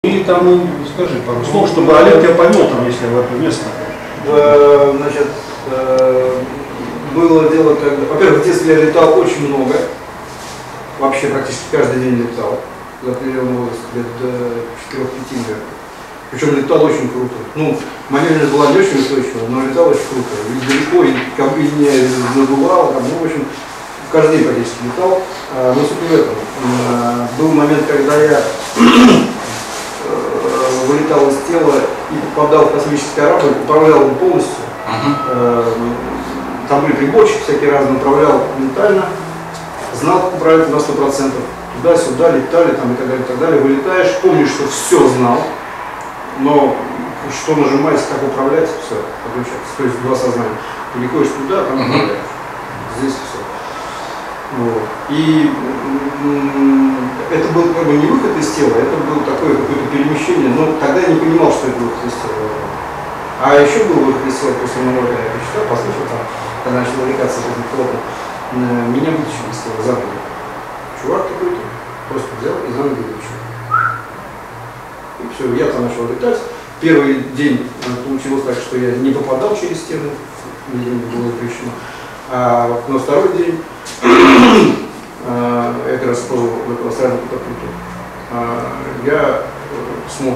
И там, скажи пару слов, чтобы Олег тебя повел там, если в это место. Значит, было дело, когда, во-первых, в детстве я летал очень много, вообще практически каждый день летал, за определенный возраст, лет 4-5 лет. Причем летал очень круто. Ну, маневренность была не очень устойчивая, но летал очень круто. И далеко, и как бы не надувал, там, ну, в общем, каждый день практически летал. Но суть в этом. Был момент, когда я вылетал из тела и попадал в космический корабль, управлял им полностью. Там были приборчики всякие разные, управлял ментально, знал, как управлять на 100%. Туда-сюда летали там, и так далее. Вылетаешь, помнишь, что все знал, но что нажимать, как управлять, все, подключается. То есть два сознания. Переходишь туда, там управляешь. Здесь все. Вот. И это был как бы не выход из тела, это было такое какое-то перемещение, но тогда я не понимал, что это выход из тела. А еще был выход из тела после моего, я почитал, послушал там, когда начал увлекаться этим плотно, меня вытащили из тела за ноги. Чувак какой-то просто взял и за ноги вытащил. И все, я там начал летать. Первый день получилось так, что я не попадал через стену, мне не было запрещено. А на второй день я как раз пробовал в эту астральную катапульту. Я смог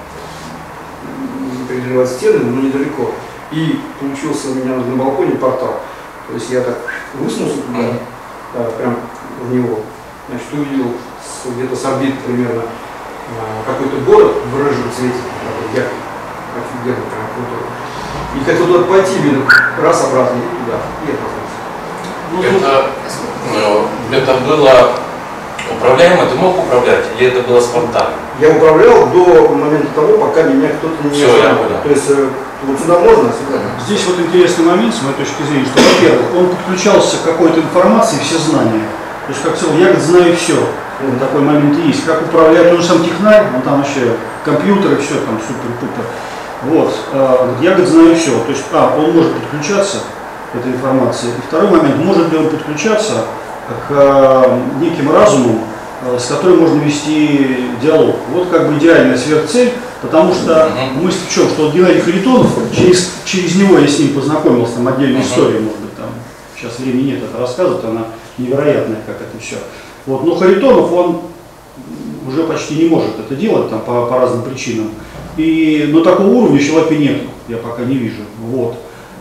преодолевать стены, но недалеко. И получился у меня на балконе портал. То есть я так высунулся туда, прям в него. Значит, увидел где-то с орбиты примерно какой-то город в рыжем цвете, яркий, офигенно, прям крутой. И хотел туда пойти, раз обратно, и туда, и отправился. Это было управляемо, ты мог управлять, или это было спонтанно? Я управлял до момента того, пока меня кто-то не остановил. То есть вот сюда можно, а сюда. Здесь вот интересный момент, с моей точки зрения, что, во-первых, он подключался к какой-то информации, все знания. То есть, как сказал, я знаю все. Такой момент и есть. Как управлять, он же сам технарь, он там вообще компьютер и все, там супер-пупер. Вот, я, говорит, знаю все. То есть, он может подключаться к этой информации. И второй момент, может ли он подключаться к неким разумам, с которым можно вести диалог. Вот как бы идеальная сверхцель, потому что мысль в чем, что вот Геннадий Харитонов, через него я с ним познакомился, там отдельная история, может быть, там сейчас времени нет это рассказывать, она невероятная, как это все. Вот, но Харитонов, он уже почти не может это делать там, по разным причинам. Но такого уровня человека нет, я пока не вижу. Вот.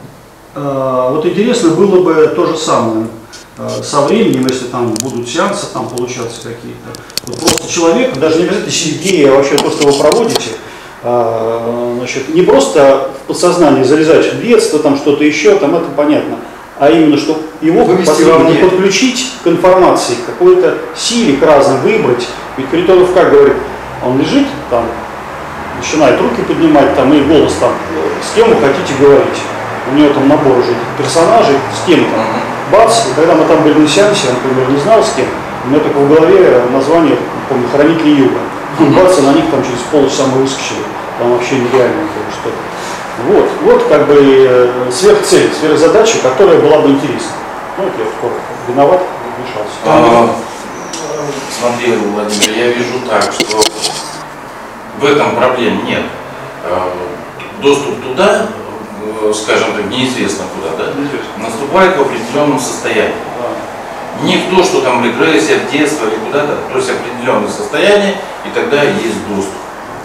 Вот интересно было бы то же самое со временем, если там будут сеансы там получаться какие-то. Вот просто человек, даже не обязательно Сергея, а вообще то, что вы проводите, значит, не просто в подсознание залезать в детство, там что-то еще, там это понятно, а именно, что его подключить к информации, к какой-то силе, к разным выбрать. Ведь Харитонов как говорит, он лежит там, начинает руки поднимать там и голос там, с кем вы хотите говорить. У него там набор уже персонажей, с кем там, бац, и когда мы там были на сеансе, я, например, не знал с кем, у меня только в голове название, помню, «Хранители Юга». Бац, и на них там через полчаса мы выскочили, там вообще нереально было что-то. Вот как бы сверхцель, сверхзадача, которая была бы интересна. Ну, это я виноват, вмешался. Смотри, Владимир, я вижу так, что в этом проблем нет. Доступ туда, скажем так, неизвестно куда, да, наступает в определенном состоянии. Не в то, что там регрессия в детство или куда-то, то есть определенное состояние, и тогда есть доступ.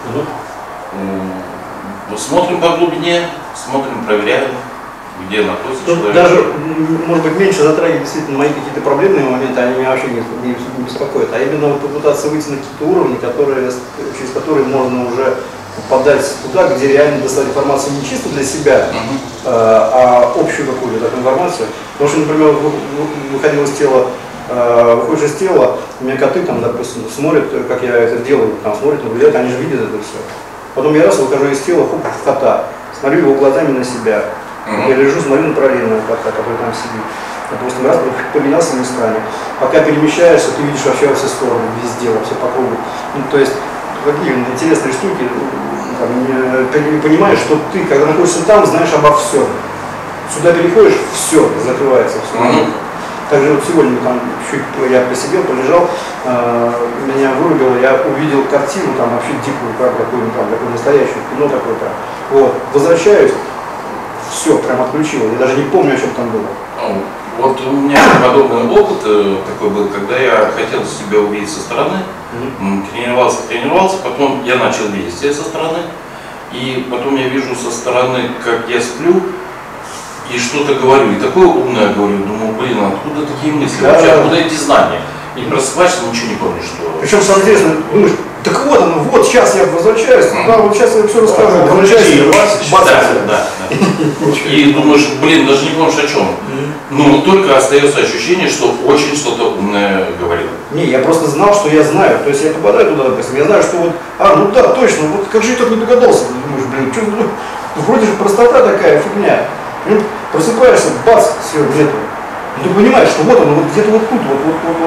Смотрим по глубине, смотрим, проверяем, где находится человек. Даже, может быть, меньше затрагивать действительно мои какие-то проблемные моменты, они меня вообще не беспокоят, а именно вот попытаться выйти на какие-то уровни, через которые можно уже попадать туда, где реально достать информацию не чисто для себя, а общую какую-то такую информацию. Потому что, например, выходил из тела, выходишь из тела, у меня коты там, допустим, смотрят, как я это делаю, там смотрят, наблюдают, они же видят это все. Потом я раз выхожу из тела, хоп, в кота, смотрю его глазами на себя. Я лежу, смотрю на параллельного кота, который там сидит. Допустим, раз поменялся местами. Пока перемещаешься, ты видишь вообще во все стороны, везде, вообще по кругу. Ну, то есть, такие интересные штуки, ты понимаешь, что ты, когда находишься там, знаешь обо всем. Сюда переходишь, все, закрывается все. Также вот сегодня там чуть я посидел, полежал, меня вырубило, я увидел картину там вообще дикую, как такую, там, такое настоящее кино такое прям. Вот, возвращаюсь, все, прям отключило, я даже не помню, о чем там было. Вот у меня подобный опыт такой был, когда я хотел себя увидеть со стороны, тренировался, потом я начал видеть себя со стороны, и потом я вижу со стороны, как я сплю, и что-то говорю, и такое умное говорю, думаю, блин, откуда такие мысли, вообще, откуда эти знания? И просыпаешься, ничего не помнишь, что... Причем, самое интересное, думаешь, так вот оно, вот сейчас я возвращаюсь, да, вот сейчас я все расскажу, Да. И думаешь, блин, даже не помнишь о чем. Но только остается ощущение, что очень что-то умное говорил. Не, я просто знал, что я знаю, то есть я попадаю туда, допустим, я знаю, что вот, ну да, точно, вот как же я так не догадался, ты думаешь, блин, что, вроде же простота такая, фигня. Просыпаешься, бац, все, нету. И ты понимаешь, что вот оно, вот где-то вот тут, вот.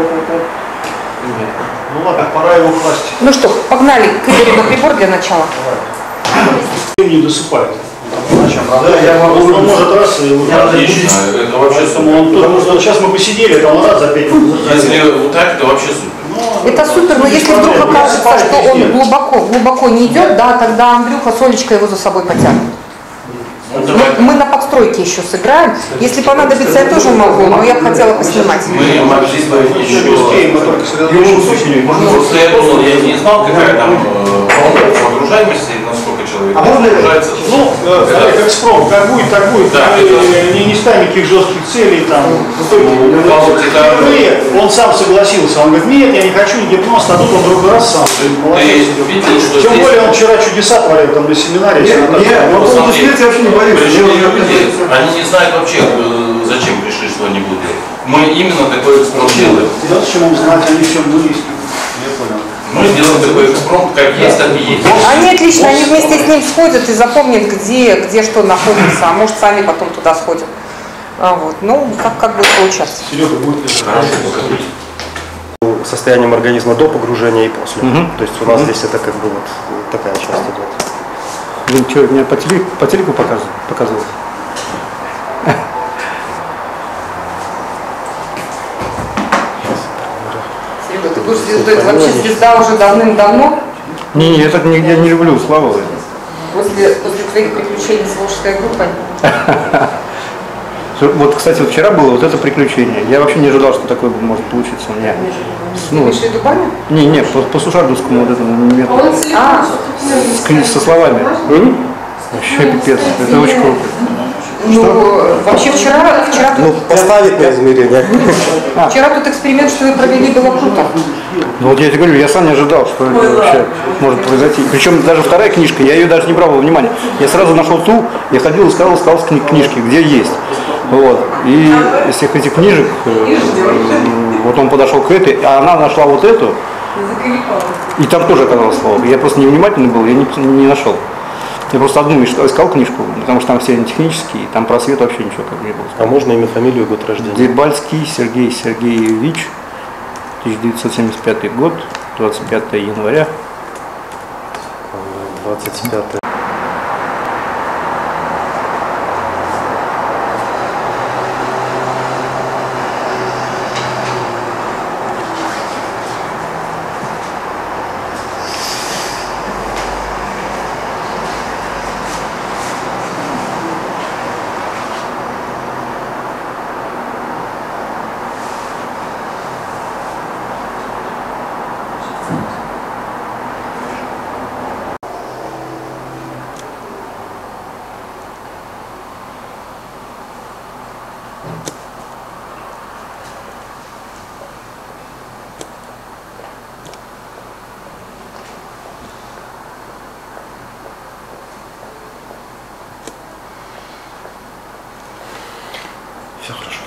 Ну ладно, пора его класть. Ну что, погнали к Игорю на прибор для начала. Не досыпает. Да, я могу, он может раз и вот Отлично, это вообще супер. потому что вот сейчас мы посидели, там раз за 5 минут. Если вот так, это вообще супер. Это супер, но если вдруг окажется, что он глубоко не идет, да, тогда Андрюха с Олечкой его за собой потянут. Мы на подстройке еще сыграем. Если понадобится, я тоже могу, но я бы хотела поснимать. Мы могли Еще быстрее, мы только сосредоточимся. Просто я думал, я не знал, какая там погружаемость и насколько человек погружается. Ну, как спром, как будет, так будет. Да, не ставим никаких жестких целей. Там. Впервые он сам согласился. Он говорит, нет, я не хочу гипноз, а тут он другой раз сам. Тем более он вчера чудеса творил там на семинаре. Нет, он вообще не боится. Они не знают вообще, зачем пришли, что они будут делать. Мы именно такой экспромт делаем. Зачем знать, они все были. Я понял. Мы делаем такой экспромт, как есть, так и есть. Они отлично, они вместе с ним сходят и запомнят, где что находится, а может сами потом туда сходят. Вот. Ну, как будет получаться. Серега будет хорошо. Состоянием организма до погружения и после. То есть у нас здесь это как бы вот такая часть идет. Вы что, меня по телеку показывают? Серега, ты будешь звездой, ты вообще звезда уже давным-давно? Не, я так нигде не люблю, слава Богу. После твоих приключений с волжской группой? Вот, кстати, вот вчера было вот это приключение. Я вообще не ожидал, что такое может получиться у меня. Ну, ты в Дубае? Не, по Сушардовскому вот этому методу. Со словами. Вообще пипец. Это очень круто. Ну, вообще вчера Ну, поставить на измерение. Вчера тот эксперимент, что вы провели, было круто. Ну вот я тебе говорю, я сам не ожидал, что это вообще может произойти. Причем даже вторая книжка, я ее даже не брал во внимание. Я сразу нашел ту, я ходил, искал книжки, где есть. Вот. И из всех этих книжек, вот он подошел к этой, а она нашла вот эту, и там тоже оказалось слово. Я просто невнимательный был, я не нашел. Я просто одну искал книжку, потому что там все они технические, и там про свет вообще ничего как не было. А можно имя, фамилию, год рождения? Дебальский Сергей Сергеевич, 1975 год, 25 января. 25. Все хорошо.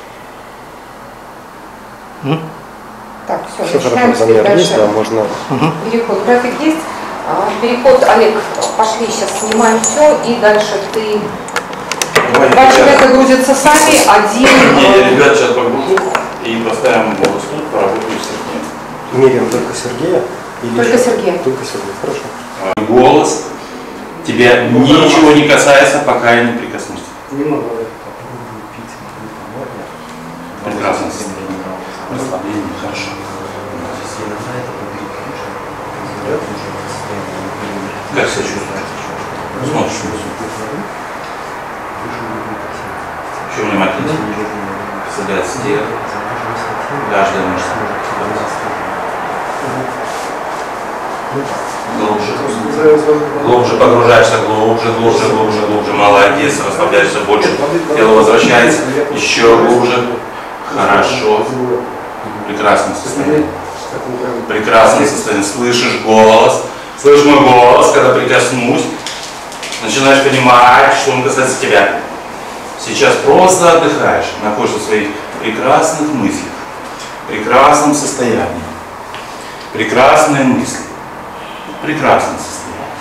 Так, все, Все начинаем хорошо, замер есть, дальше. да, можно. Переход, график есть. Переход, Олег, пошли, сейчас снимаем все, и дальше ты... Два человека грузятся сами, один... Ребят сейчас погружу и поставим голос тут, поработаем с Сергеем. Меряем только Сергея? Или Только еще? Сергея. Только Сергея, хорошо. Голос тебя ничего не касается, пока я не прикоснусь. Немного. Прекрасно. Как себя чувствуешь? Смотришь вниз. Еще внимательно. Собирается тело. Каждая мышца. Глубже погружаешься, глубже. Молодец, расслабляешься больше. Тело возвращается. Еще глубже. Хорошо. Прекрасное состояние. Прекрасное состояние. Слышишь голос. Слышишь мой голос, когда прикоснусь. Начинаешь понимать, что он касается тебя. Сейчас просто отдыхаешь. Находишься в своих прекрасных мыслях. Прекрасном состоянии. Прекрасные мысли. Прекрасное состояние.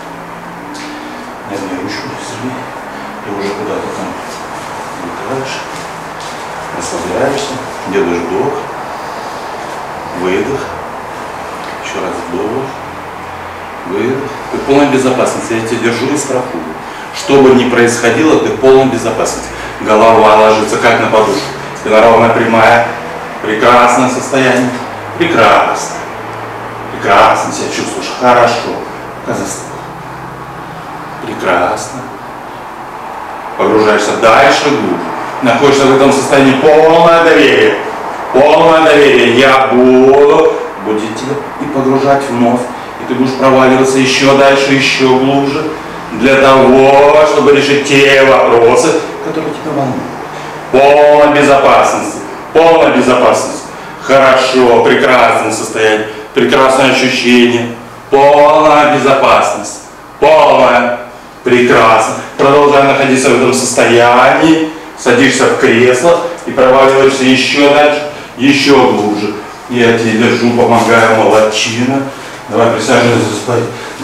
Возьми ручку, Сергей. Ты уже куда-то там летаешь. Расслабляешься. Делаешь вдох. Выдох. Еще раз вдох. Выдох. Ты в полной безопасности. Я тебя держу и страхую. Что бы ни происходило, ты в полной безопасности. Голова ложится как на подушку. Спина ровная, прямая. Прекрасное состояние. Прекрасно. Прекрасно себя чувствуешь. Хорошо. Застыл. Прекрасно. Погружаешься дальше, глубже. Находишься в этом состоянии полное доверие. Полное доверие. Я буду будить тебя и погружать вновь. И ты будешь проваливаться еще дальше, еще глубже. Для того, чтобы решить те вопросы, которые тебя волнуют. Полная безопасность. Полная безопасность. Хорошо, прекрасное состояние, прекрасное ощущение. Полная безопасность. Полная. Прекрасно. Продолжай находиться в этом состоянии. Садишься в кресло и проваливаешься еще дальше, еще глубже. Я тебе держу, помогаю, молодчина. Давай присаживайся, спать.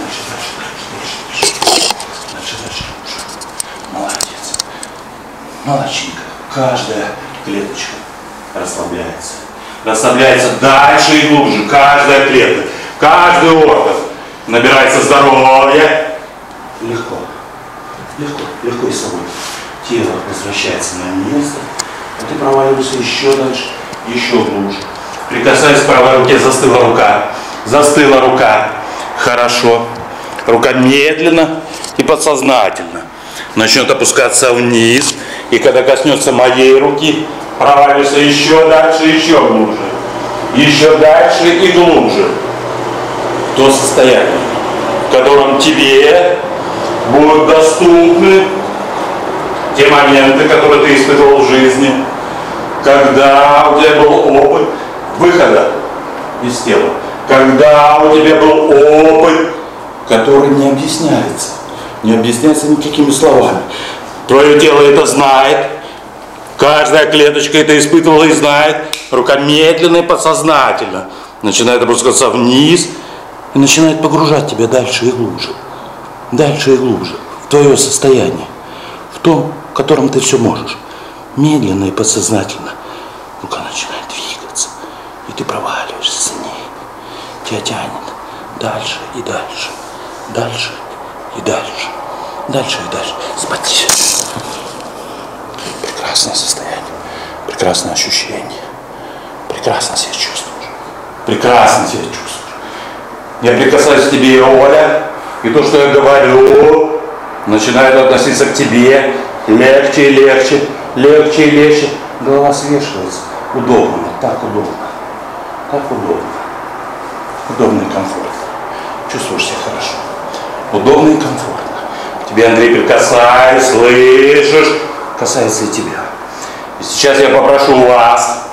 Дальше. Молодец. Молодчинка. Каждая клеточка расслабляется. Расслабляется дальше и глубже. Каждая клетка, каждый орган набирается здоровья. Легко и собой. Тело возвращается на место, а ты проваливаешься еще дальше, еще глубже. Прикасаясь к правой руке, застыла рука. Застыла рука. Хорошо. Рука медленно и подсознательно начнет опускаться вниз. И когда коснется моей руки, проваливаешься еще дальше, еще глубже. Еще дальше и глубже. То состояние, в котором тебе будут доступны те моменты, которые ты испытывал в жизни, когда у тебя был опыт выхода из тела, когда у тебя был опыт, который не объясняется никакими словами. Твое тело это знает, каждая клеточка это испытывала и знает. Рука медленно и подсознательно начинает опускаться вниз и начинает погружать тебя дальше и глубже в твое состояние, в том, в котором ты все можешь. Медленно и подсознательно рука начинает двигаться, и ты проваливаешься за ней. Тебя тянет дальше и дальше, дальше и дальше, дальше и дальше. Спать. Прекрасное состояние, прекрасное ощущение, прекрасно себя чувствуешь, прекрасно себя чувствуешь. Я прикасаюсь к тебе, Оля, и то, что я говорю, начинает относиться к тебе легче и легче, легче и легче. Голова свешивается. Удобно, так удобно. Так удобно. Удобно и комфортно. Чувствуешь себя хорошо. Удобно и комфортно. К тебе, Андрей, прикасаюсь, слышишь? Касается и тебя. И сейчас я попрошу вас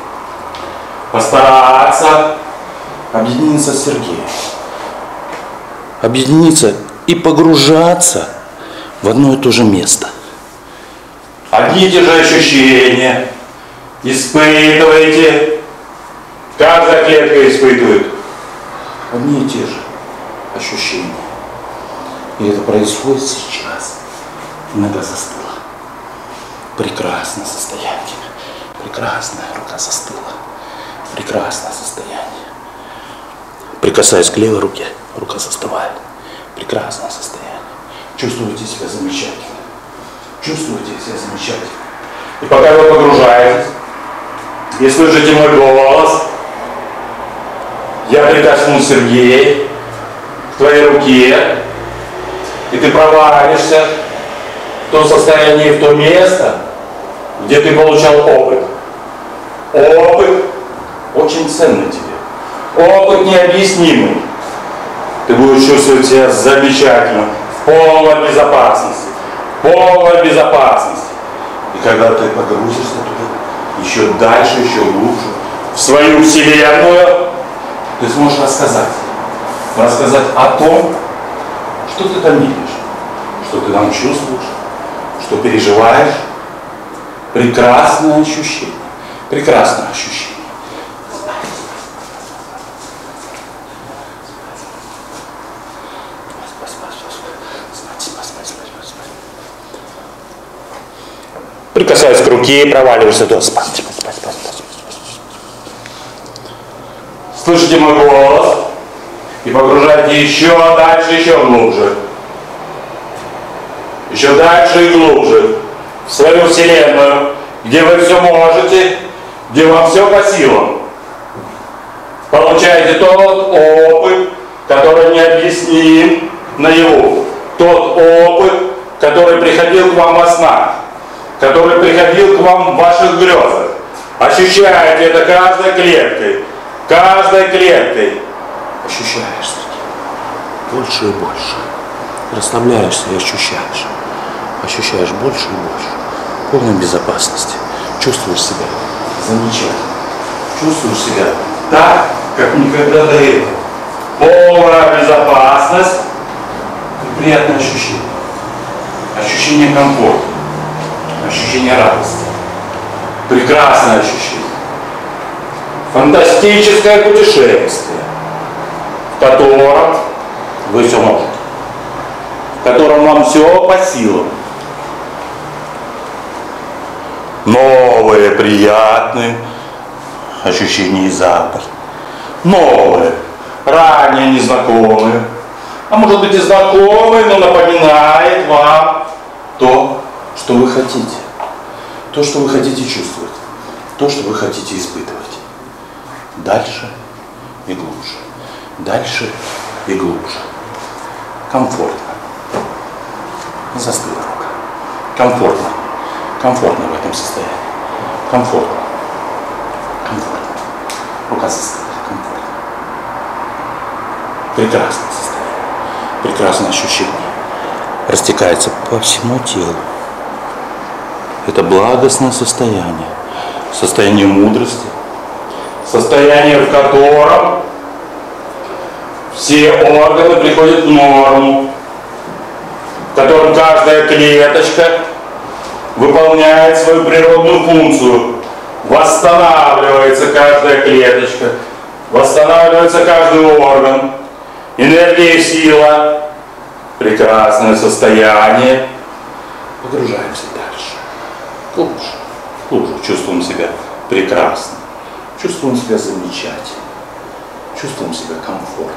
постараться объединиться с Сергеем. Объединиться и погружаться в одно и то же место. Одни и те же ощущения испытываете. Каждая клетка испытывает одни и те же ощущения. И это происходит сейчас. Нога застыла. Прекрасное состояние. Прекрасная рука застыла. Прекрасное состояние. Прикасаясь к левой руке, рука застывает. Прекрасное состояние. Чувствуете себя замечательно. Чувствуете себя замечательно. И пока вы погружаетесь и слышите мой голос, я прикоснусь, Сергей, к твоей руке, и ты провалишься в то состояние, в то место, где ты получал опыт. Опыт очень ценный тебе. Опыт необъяснимый. Ты будешь чувствовать себя замечательно, в полной безопасности. Полной безопасности. И когда ты погрузишься туда, еще дальше, еще глубже, в свою вселенную, ты сможешь рассказать о том, что ты там видишь, что ты там чувствуешь, что переживаешь. Прекрасное ощущение. Прекрасное ощущение. Прикасаюсь к руке и проваливаешься туда. Спать. Слышите мой голос? И погружайте еще дальше, еще глубже. Еще дальше и глубже. В свою вселенную, где вы все можете, где вам все по силам. Получаете тот опыт, который необъясним наяву. Тот опыт, который приходил к вам во снах, который приходил к вам в ваших грезах. Ощущаете это каждой клеткой. Каждой клеткой. Ощущаешь, Сергей. Больше и больше. Расслабляешься и ощущаешь. Ощущаешь больше и больше. В полной безопасности. Чувствуешь себя замечательно. Чувствуешь себя так, как никогда до этого. Полная безопасность и приятное ощущение. Ощущение комфорта. Ощущение радости. Прекрасное ощущение. Фантастическое путешествие, в котором вы все можете. В котором вам все по силам. Новые приятные ощущения и запахи. Новые, ранее незнакомые. А может быть и знакомые, но напоминает вам то, что вы хотите. То, что вы хотите чувствовать. То, что вы хотите испытывать. Дальше и глубже. Дальше и глубже. Комфортно. Не застыла рука. Комфортно. Комфортно в этом состоянии. Комфортно. Комфортно. Рука застыла. Комфортно. Прекрасное состояние. Прекрасное ощущение. Растекается по всему телу. Это благостное состояние. Состояние мудрости. Состояние, в котором все органы приходят в норму, в котором каждая клеточка выполняет свою природную функцию. Восстанавливается каждая клеточка, восстанавливается каждый орган. Энергия и сила. Прекрасное состояние. Погружаемся дальше. Глубже. Глубже. Чувствуем себя прекрасно. Чувствуем себя замечательно. Чувствуем себя комфортно.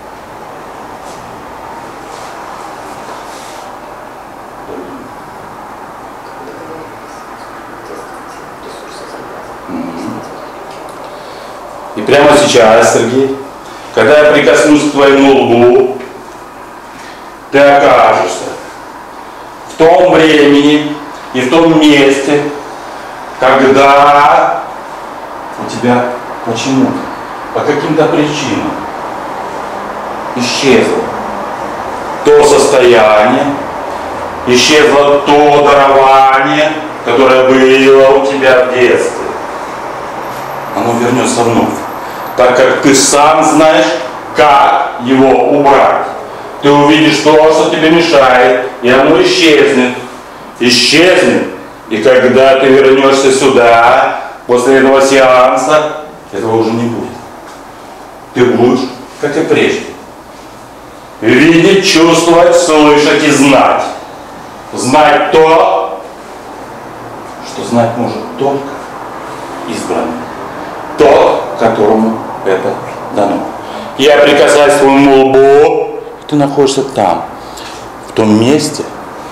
И прямо сейчас, Сергей, когда я прикоснусь к твоему лбу, ты окажешься в том времени и в том месте, когда у тебя почему-то, по каким-то причинам исчезло то состояние, исчезло то дарование, которое было у тебя в детстве. Оно вернется вновь, так как ты сам знаешь, как его убрать. Ты увидишь то, что тебе мешает, и оно исчезнет. Исчезнет. И когда ты вернешься сюда, после этого сеанса, этого уже не будет. Ты будешь, как и прежде, видеть, чувствовать, слышать и знать. Знать то, что знать может только избранный. Тот, которому это дано. Я прикасаюсь к твоему лбу, и ты находишься там, в том месте,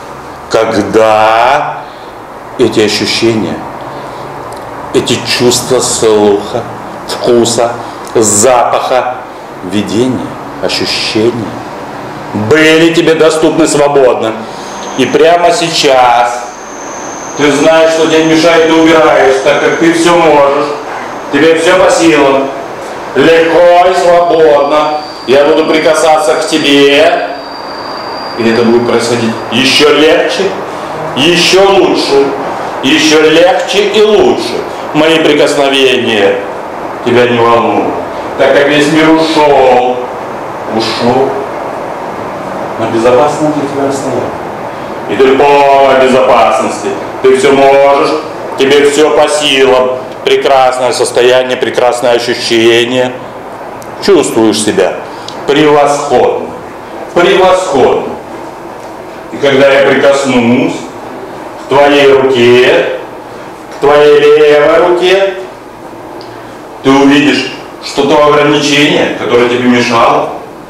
когда эти ощущения, эти чувства слуха, вкуса, запаха, видения, ощущения были тебе доступны свободно. И прямо сейчас ты знаешь, что тебе мешает, ты убираешь, так как ты все можешь. Тебе все по силам. Легко и свободно. Я буду прикасаться к тебе. И это будет происходить еще легче, еще лучше, еще легче и лучше. Мои прикосновения тебя не волнуют. Так как весь мир ушел на безопасном для тебя расстоянии. И ты в полной безопасности. Ты все можешь, тебе все по силам. Прекрасное состояние, прекрасное ощущение. Чувствуешь себя превосходно. Превосходно. И когда я прикоснусь к твоей руке, к твоей левой руке, ты увидишь, что то ограничение, которое тебе мешало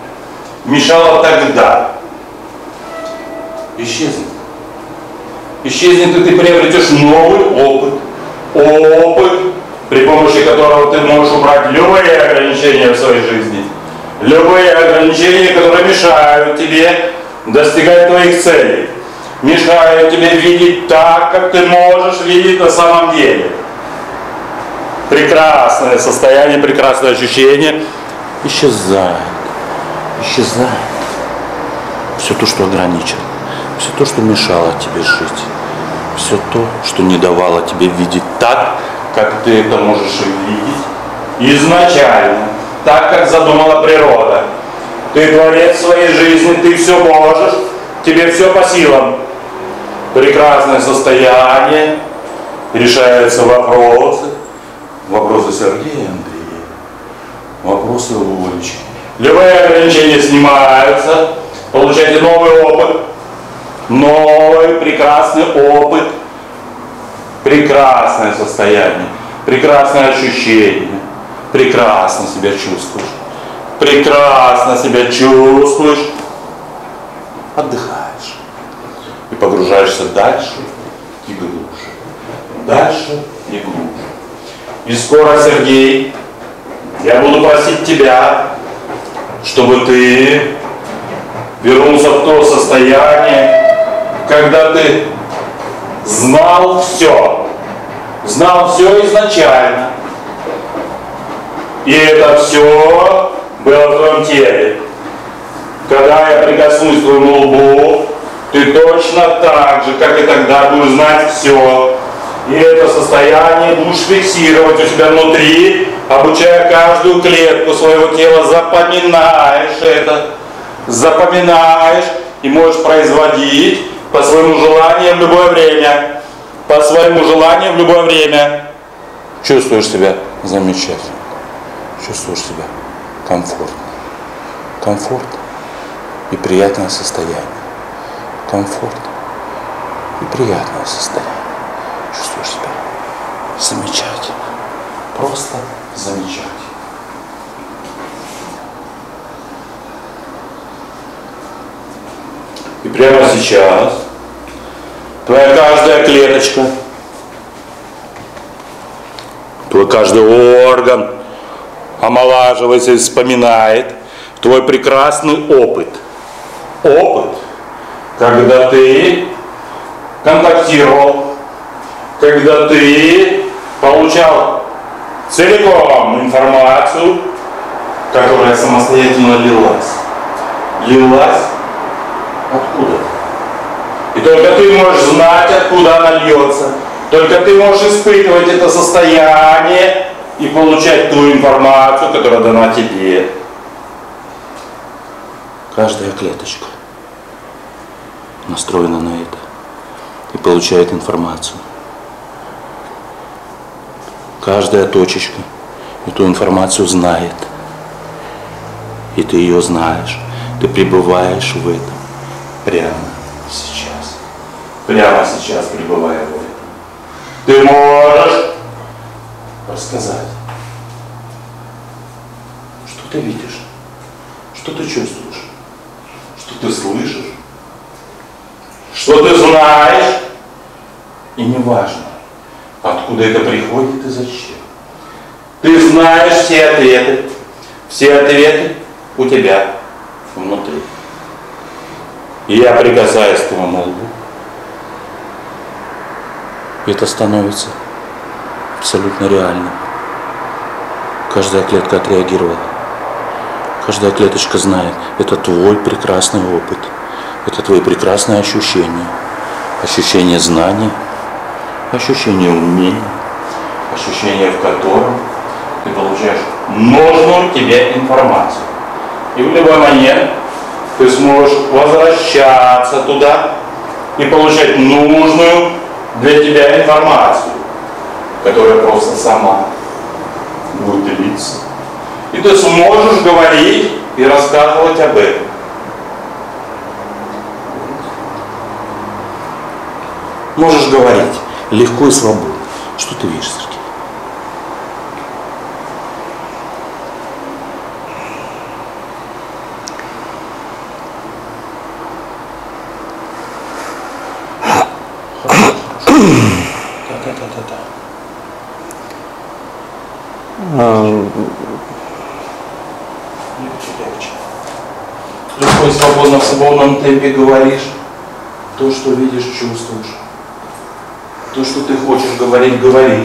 тогда, исчезнет. Исчезнет, и ты приобретешь новый опыт. Опыт, при помощи которого ты можешь убрать любые ограничения в своей жизни. Любые ограничения, которые мешают тебе достигать твоих целей. Мешают тебе видеть так, как ты можешь видеть на самом деле. Прекрасное состояние, прекрасное ощущение исчезает. Исчезает. Все то, что ограничено. Все то, что мешало тебе жить. Все то, что не давало тебе видеть так, как ты это можешь видеть изначально. Так, как задумала природа. Ты творец своей жизни, ты все можешь, тебе все по силам. Прекрасное состояние, решаются вопросы. Вопросы Сергея Андреева, вопросы Олечки. Любые ограничения снимаются, получаете новый опыт, новый прекрасный опыт, прекрасное состояние, прекрасное ощущение, прекрасно себя чувствуешь, прекрасно себя чувствуешь, отдыхаешь и погружаешься дальше и глубже, дальше и глубже. И скоро, Сергей, я буду просить тебя, чтобы ты вернулся в то состояние, когда ты знал все изначально. И это все было в твоем теле. Когда я прикоснусь к твоему лбу, ты точно так же, как и тогда, будешь знать все. И это состояние будешь фиксировать у себя внутри, обучая каждую клетку своего тела, запоминаешь это, запоминаешь и можешь производить по своему желанию в любое время. По своему желанию в любое время. Чувствуешь себя замечательно. Чувствуешь себя комфортно. Комфорт и приятное состояние. Комфорт и приятное состояние. Чувствуешь себя замечательно. Просто замечательно. И прямо сейчас твоя каждая клеточка, твой каждый орган омолаживается и вспоминает твой прекрасный опыт. Опыт, когда ты контактировал, когда ты получал целиком информацию, которая самостоятельно лилась. Лилась откуда? И только ты можешь знать, откуда она льется. Только ты можешь испытывать это состояние и получать ту информацию, которая дана тебе. Каждая клеточка настроена на это и получает информацию. Каждая точечка эту информацию знает. И ты ее знаешь. Ты пребываешь в этом прямо сейчас. Прямо сейчас пребывая в этом. Ты можешь рассказать, что ты видишь, что ты чувствуешь, что ты слышишь, что ты знаешь. И не важно, откуда это приходит и зачем. Ты знаешь все ответы у тебя внутри. и я прикасаюсь к твоему лбу, это становится абсолютно реальным. Каждая клетка отреагировала. Каждая клеточка знает, это твой прекрасный опыт, это твои прекрасные ощущения. Ощущение знаний, ощущение умения, ощущение, в котором ты получаешь нужную тебе информацию. И в любой момент ты сможешь возвращаться туда и получать нужную для тебя информацию, которая просто сама будет делиться. И ты сможешь говорить и рассказывать об этом. Можешь говорить легко и свободно. Что ты видишь, Сергей? Легко и свободно в свободном темпе говоришь то, что видишь, чувствуешь. То, что ты хочешь говорить, говоришь.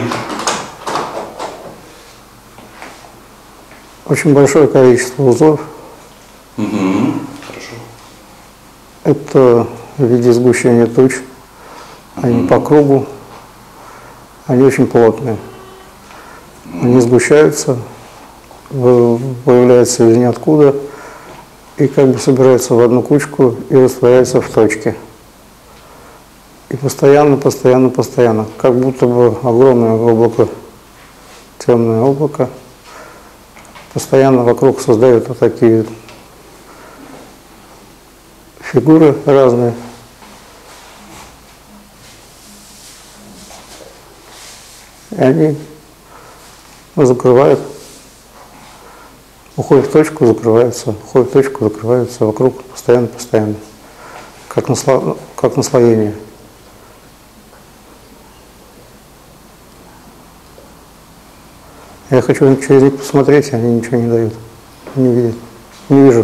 Очень большое количество узлов. Хорошо. Это в виде сгущения туч. Они по кругу. Они очень плотные. Они сгущаются, появляются из ниоткуда и как бы собираются в одну кучку и растворяются в точке. И постоянно, как будто бы огромное облако, темное облако, постоянно вокруг создают вот такие фигуры разные. И они закрывают, уходят в точку, закрываются, уходят в точку, закрываются вокруг постоянно, как наслоение. Я хочу через них посмотреть, они ничего не дают, не видят, не вижу.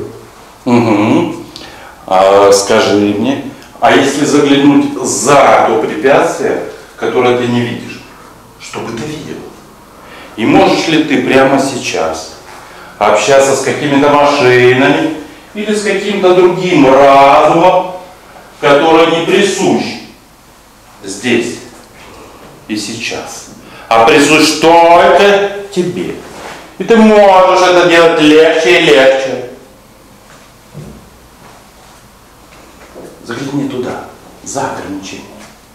Скажи мне, а если заглянуть за то препятствие, которое ты не видишь, что бы ты видел? И можешь ли ты прямо сейчас общаться с какими-то машинами или с каким-то другим разумом, который не присущ здесь и сейчас, а присущ только тебе? И ты можешь это делать легче и легче. Загляни туда, за ограничение.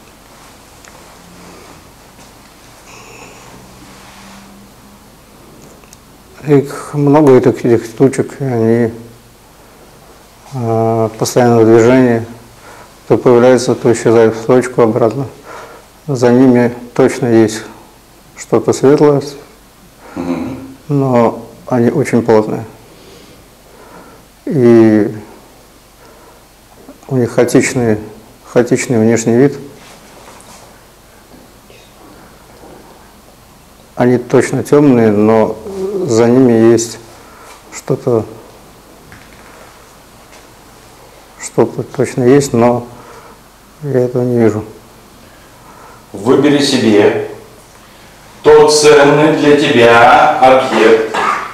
Их много этих тучек, и они постоянно в движении, то появляются, то исчезают в точку обратно. За ними точно есть что-то светлое, но они очень плотные. И у них хаотичный внешний вид. Они точно темные, но за ними есть что-то точно есть, но я этого не вижу. Выбери себе тот ценный для тебя объект.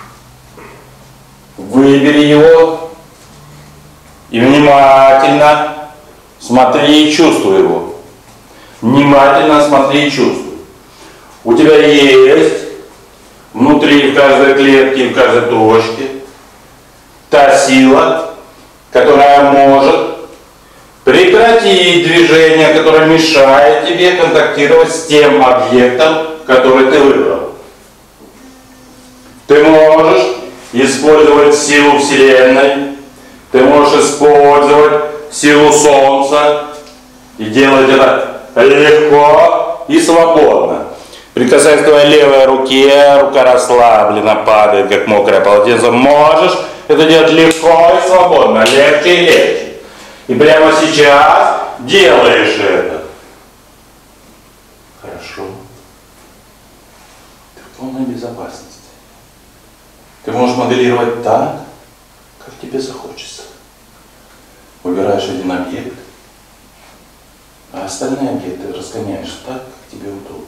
Выбери его и внимательно смотри и чувствуй его. Внимательно смотри и чувствуй. У тебя есть внутри, в каждой клетке, в каждой точке та сила, которая может прекратить движение, которое мешает тебе контактировать с тем объектом, который ты выбрал. Ты можешь использовать силу Вселенной, ты можешь использовать силу Солнца и делать это легко и свободно. Прикасаясь к твоей левой руке, рука расслаблена, падает, как мокрое полотенце. Можешь это делать легко и свободно, легче и легче. И прямо сейчас делаешь это. Хорошо. Ты в полной безопасности. Ты можешь моделировать так, как тебе захочется. Выбираешь один объект, а остальные объекты разгоняешь так, как тебе удобно.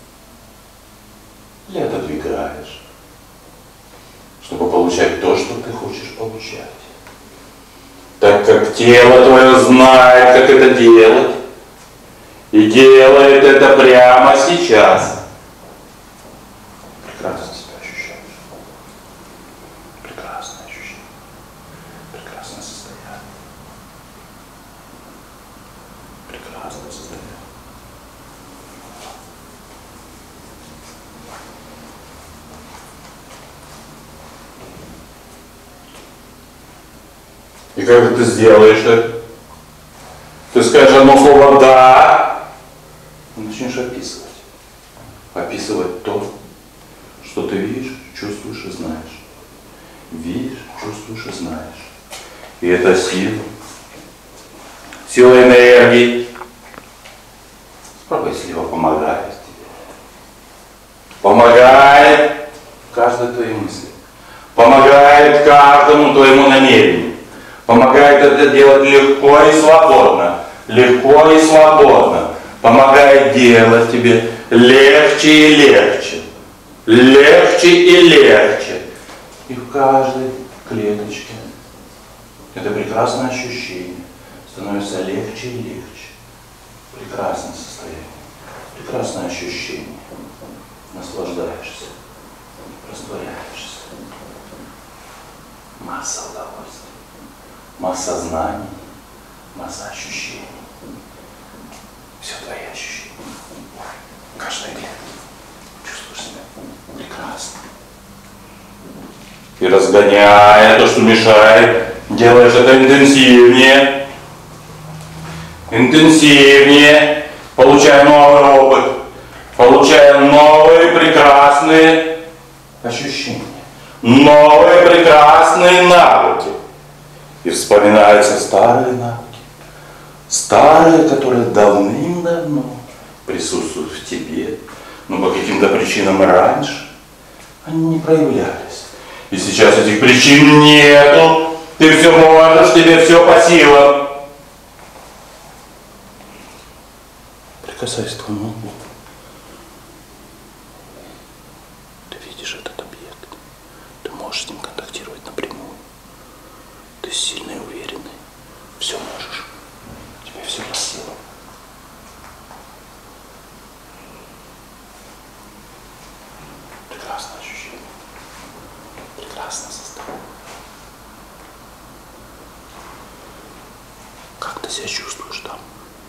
Или отодвигаешь, чтобы получать то, что ты хочешь получать. Так как тело твое знает, как это делать, и делает это прямо сейчас. Прекрасно себя ощущаешь. Прекрасное ощущение. Прекрасное состояние. Прекрасное состояние. И как ты сделаешь это? Ты скажешь одно слово «да», и начнешь описывать. Описывать то, что ты видишь, чувствуешь и знаешь. Видишь, чувствуешь и знаешь. И это сила. Сила энергии. Справа и слева помогает тебе. Помогает каждой твоей мысли. Помогает каждому твоему намерению. Помогает это делать легко и свободно. Легко и свободно. Помогает делать тебе легче и легче. Легче и легче. И в каждой клеточке это прекрасное ощущение становится легче и легче. Прекрасное состояние. Прекрасное ощущение. Наслаждаешься. Растворяешься. Масса удовольствия. Масса знаний, масса ощущений. Все твои ощущения. Каждая клетка. Чувствуешь себя прекрасно. И разгоняя то, что мешает, делаешь это интенсивнее. Интенсивнее. Получая новый опыт. Получая новые прекрасные ощущения. Новые прекрасные навыки. И вспоминаются старые навыки. Старые, которые давным-давно присутствуют в тебе, но по каким-то причинам раньше они не проявлялись. И сейчас этих причин нету. Ты все можешь, тебе все по силам. Прикасайся к твоему лбу. Ты видишь этот объект. Ты можешь с ним контактировать напрямую. Ты сильный и уверенный. Все можешь. Тебе все по силам. Прекрасное ощущение. Прекрасное состояние. Как ты себя чувствуешь там?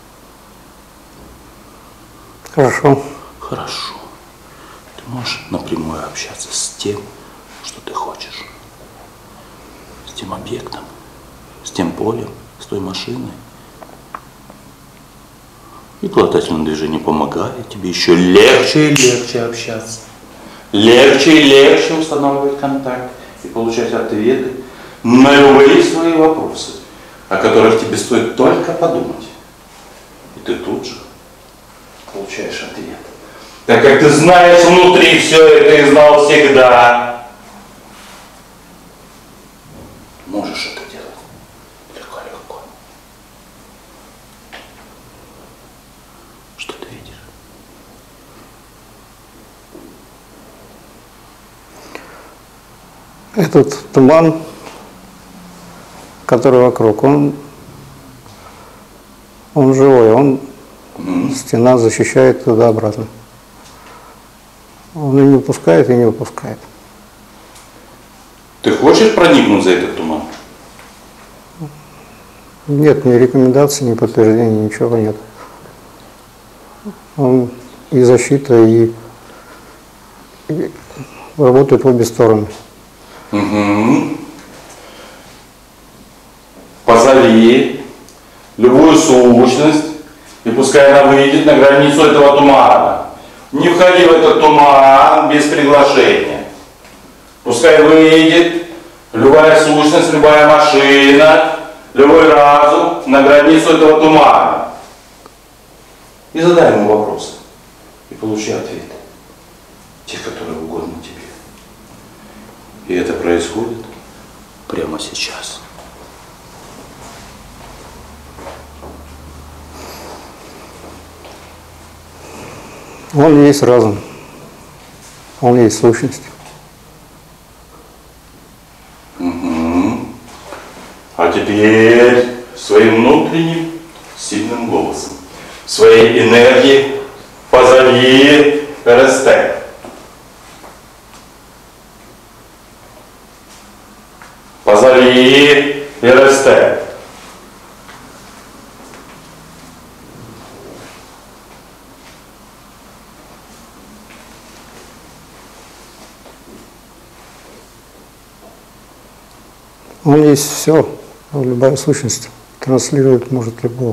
Хорошо. Хорошо. Ты можешь напрямую общаться с тем, что ты хочешь. С тем объектом, с тем полем, с той машиной. И глотательное движение помогает тебе еще легче и легче общаться. Легче и легче устанавливать контакт и получать ответы на любые свои вопросы, о которых тебе стоит только подумать. И ты тут же получаешь ответ. Так как ты знаешь внутри все это и знал всегда, можешь это делать легко-легко. Что ты видишь? Этот туман, который вокруг, он живой, стена защищает туда-обратно. Он и не упускает, и не выпускает. Ты хочешь проникнуть за этот туман? Нет ни рекомендаций, ни подтверждений, ничего нет. Он и защита, и работает в обе стороны. Угу. Позови любую сущность, и пускай она выйдет на границу этого тумана. Не входи в этот туман без приглашения. Пускай выйдет любая сущность, любая машина, любой разум на границу этого тумана. И задай ему вопросы. И получи ответы. Те, которые угодны тебе. И это происходит прямо сейчас. Он есть разум. Он есть сущность. А теперь своим внутренним сильным голосом, своей энергией позови РСТ. Позови РСТ. Он есть все, любая сущность. Транслирует может любого.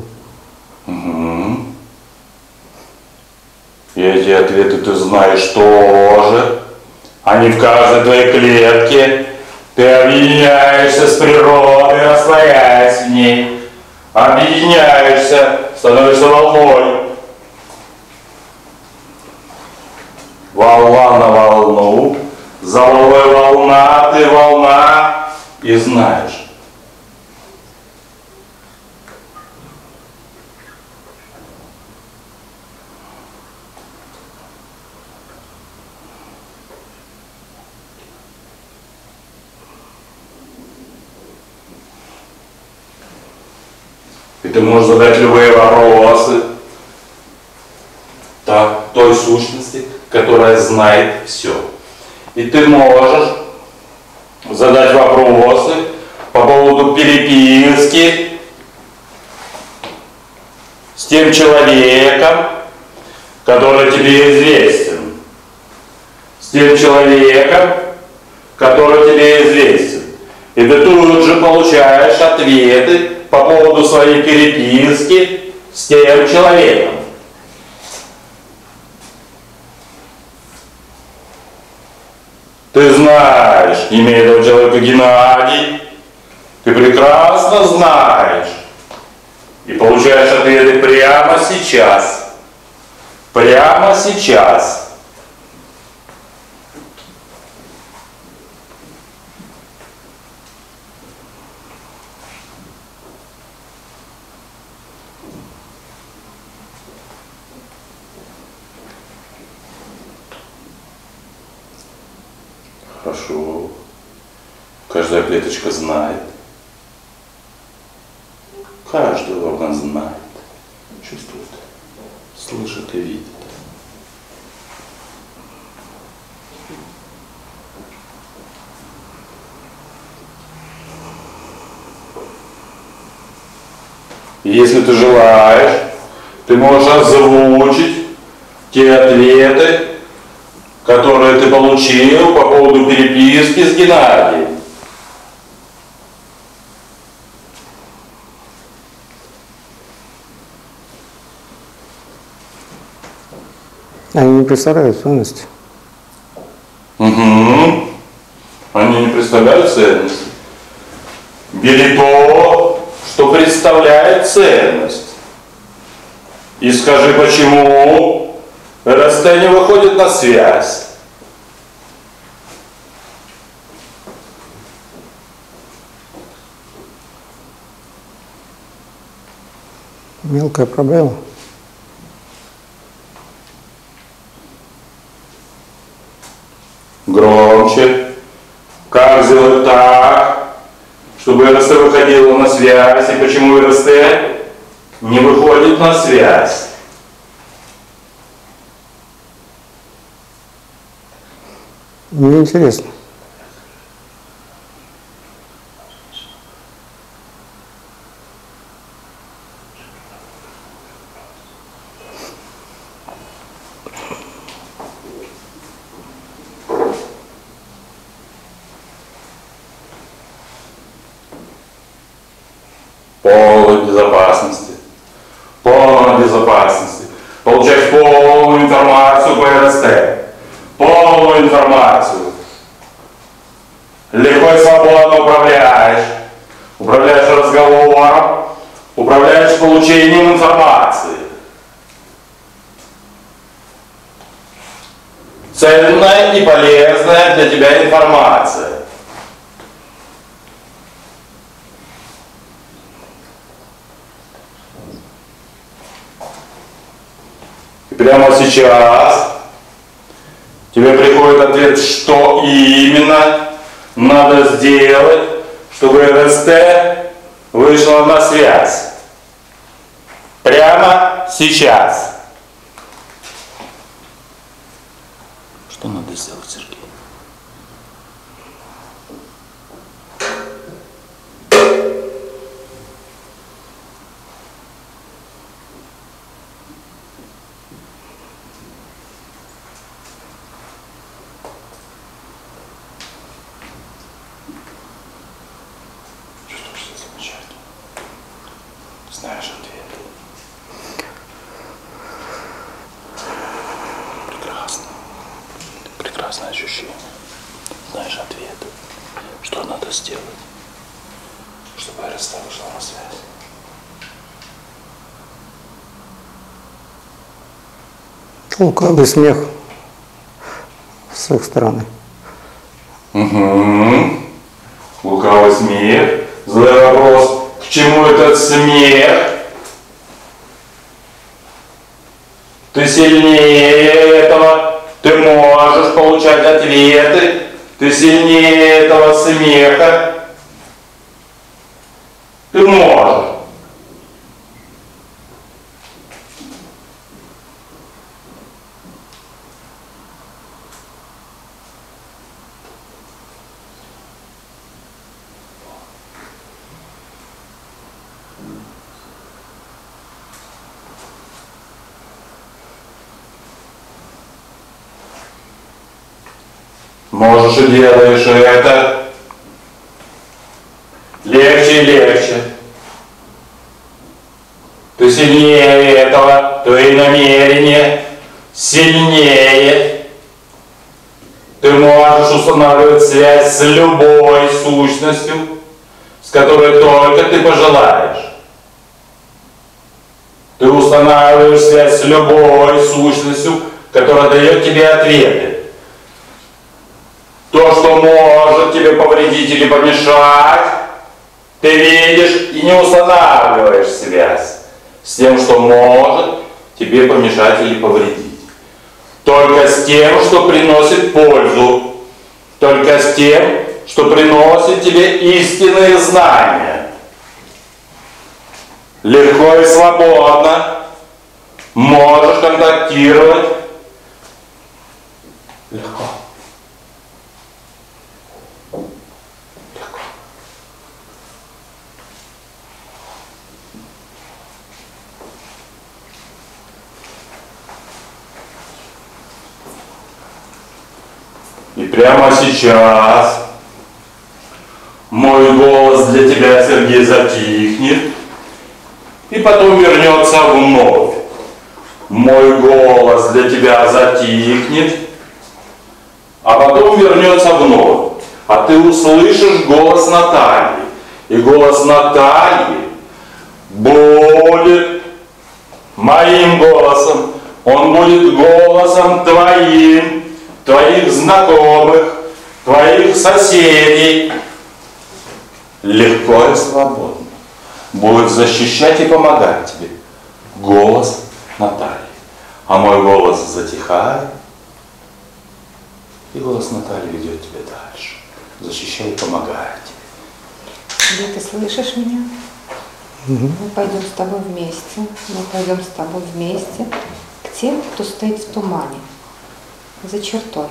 И эти ответы ты знаешь тоже. Они в каждой твоей клетке. Ты объединяешься с природой, растворяясь в ней. Объединяешься, становишься волной. Волна на волну. За волной волна, ты волна. И знаешь. И ты можешь задать любые вопросы той сущности, которая знает все. И ты можешь задать вопросы по поводу переписки с тем человеком, который тебе известен. С тем человеком, который тебе известен. И ты тут же получаешь ответы по поводу своей переписки с тем человеком. Ты знаешь имя этого человека Геннадий, ты прекрасно знаешь и получаешь ответы прямо сейчас. Прямо сейчас. Хорошо. Каждая клеточка знает. Каждый орган знает, чувствует, слышит и видит. И если ты желаешь, ты можешь озвучить те ответы, которые ты получил по поводу переписки с Геннадием. Они не представляют ценности. Угу. Они не представляют ценности. Бери то, что представляет ценность. И скажи, почему РСТ не выходит на связь. Мелкая проблема. Громче. Как сделать так, чтобы РСТ выходила на связь, и почему РСТ не выходит на связь? Мне интересно. Полной безопасности. Полной безопасности. Получаешь полную информацию по РСТ. Полную информацию. Легко и свободно управляешь. Управляешь разговором. Управляешь получением информации. Ценная и полезная для тебя информация. прямо сейчас тебе приходит ответ, что именно надо сделать, чтобы РСТ вышла на связь. Прямо сейчас. Что надо сделать, Сергей? Чувствуешь себя замечательно. Знаешь ответ. Прекрасно. Прекрасное ощущение. Знаешь ответ. Что надо сделать, чтобы РСТ вышла на связь? Лукавый смех с их стороны. Угу. Лукавый смех. Злой вопрос. К чему этот смех? Ты сильнее этого. Ты можешь получать ответы. Ты сильнее этого смеха. Ты можешь. Можешь и делаешь это. Легче и легче. Ты сильнее этого, твои намерения сильнее. Ты можешь устанавливать связь с любой сущностью, с которой только ты пожелаешь. Ты устанавливаешь связь с любой сущностью, которая дает тебе ответы. То, что может тебе повредить или помешать, ты видишь и не устанавливаешь связь с тем, что может тебе помешать или повредить. Только с тем, что приносит пользу. Только с тем, что приносит тебе истинные знания. Легко и свободно можешь контактировать. Легко. И прямо сейчас мой голос для тебя, Сергей, затихнет и потом вернется вновь. Мой голос для тебя затихнет, а потом вернется вновь. А ты услышишь голос Натальи. И голос Натальи будет моим голосом. Он будет голосом твоим, твоих знакомых, твоих соседей. Легко и свободно будет защищать и помогать тебе голос Натальи. А мой голос затихает, и голос Натальи ведет тебя дальше, защищает и помогает тебе. Ты слышишь меня? Мы пойдем с тобой вместе. Мы пойдем с тобой вместе к тем, кто стоит в тумане, за чертой.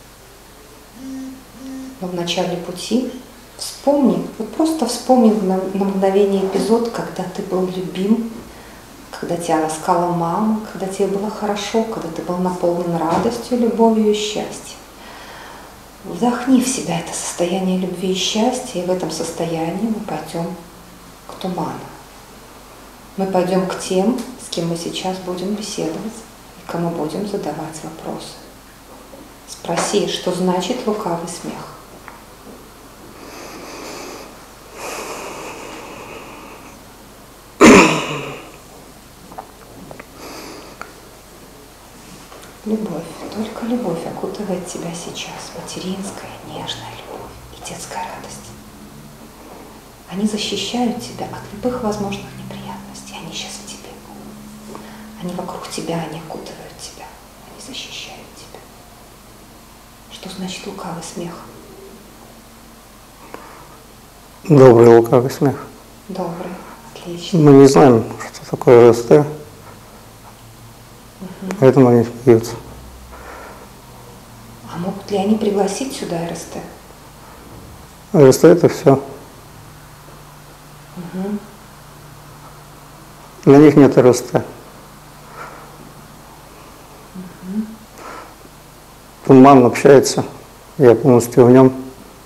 Но в начале пути вспомни, вот просто вспомни на мгновение эпизод, когда ты был любим, когда тебя ласкала мама, когда тебе было хорошо, когда ты был наполнен радостью, любовью и счастьем. Вдохни в себя это состояние любви и счастья, и в этом состоянии мы пойдем к туману. Мы пойдем к тем, с кем мы сейчас будем беседовать, и кому будем задавать вопросы. Спроси, что значит лукавый смех. Любовь, только любовь окутывает тебя сейчас, материнская, нежная любовь и детская радость. Они защищают тебя от любых возможных неприятностей, они сейчас в тебе. Они вокруг тебя, они окутывают защищает тебя. Что значит лукавый смех? Добрый лукавый смех. Добрый, отлично. Мы не знаем, что такое РСТ, поэтому они смеются. А могут ли они пригласить сюда РСТ? РСТ это все. Для них нет РСТ. Туман общается, я полностью в нем,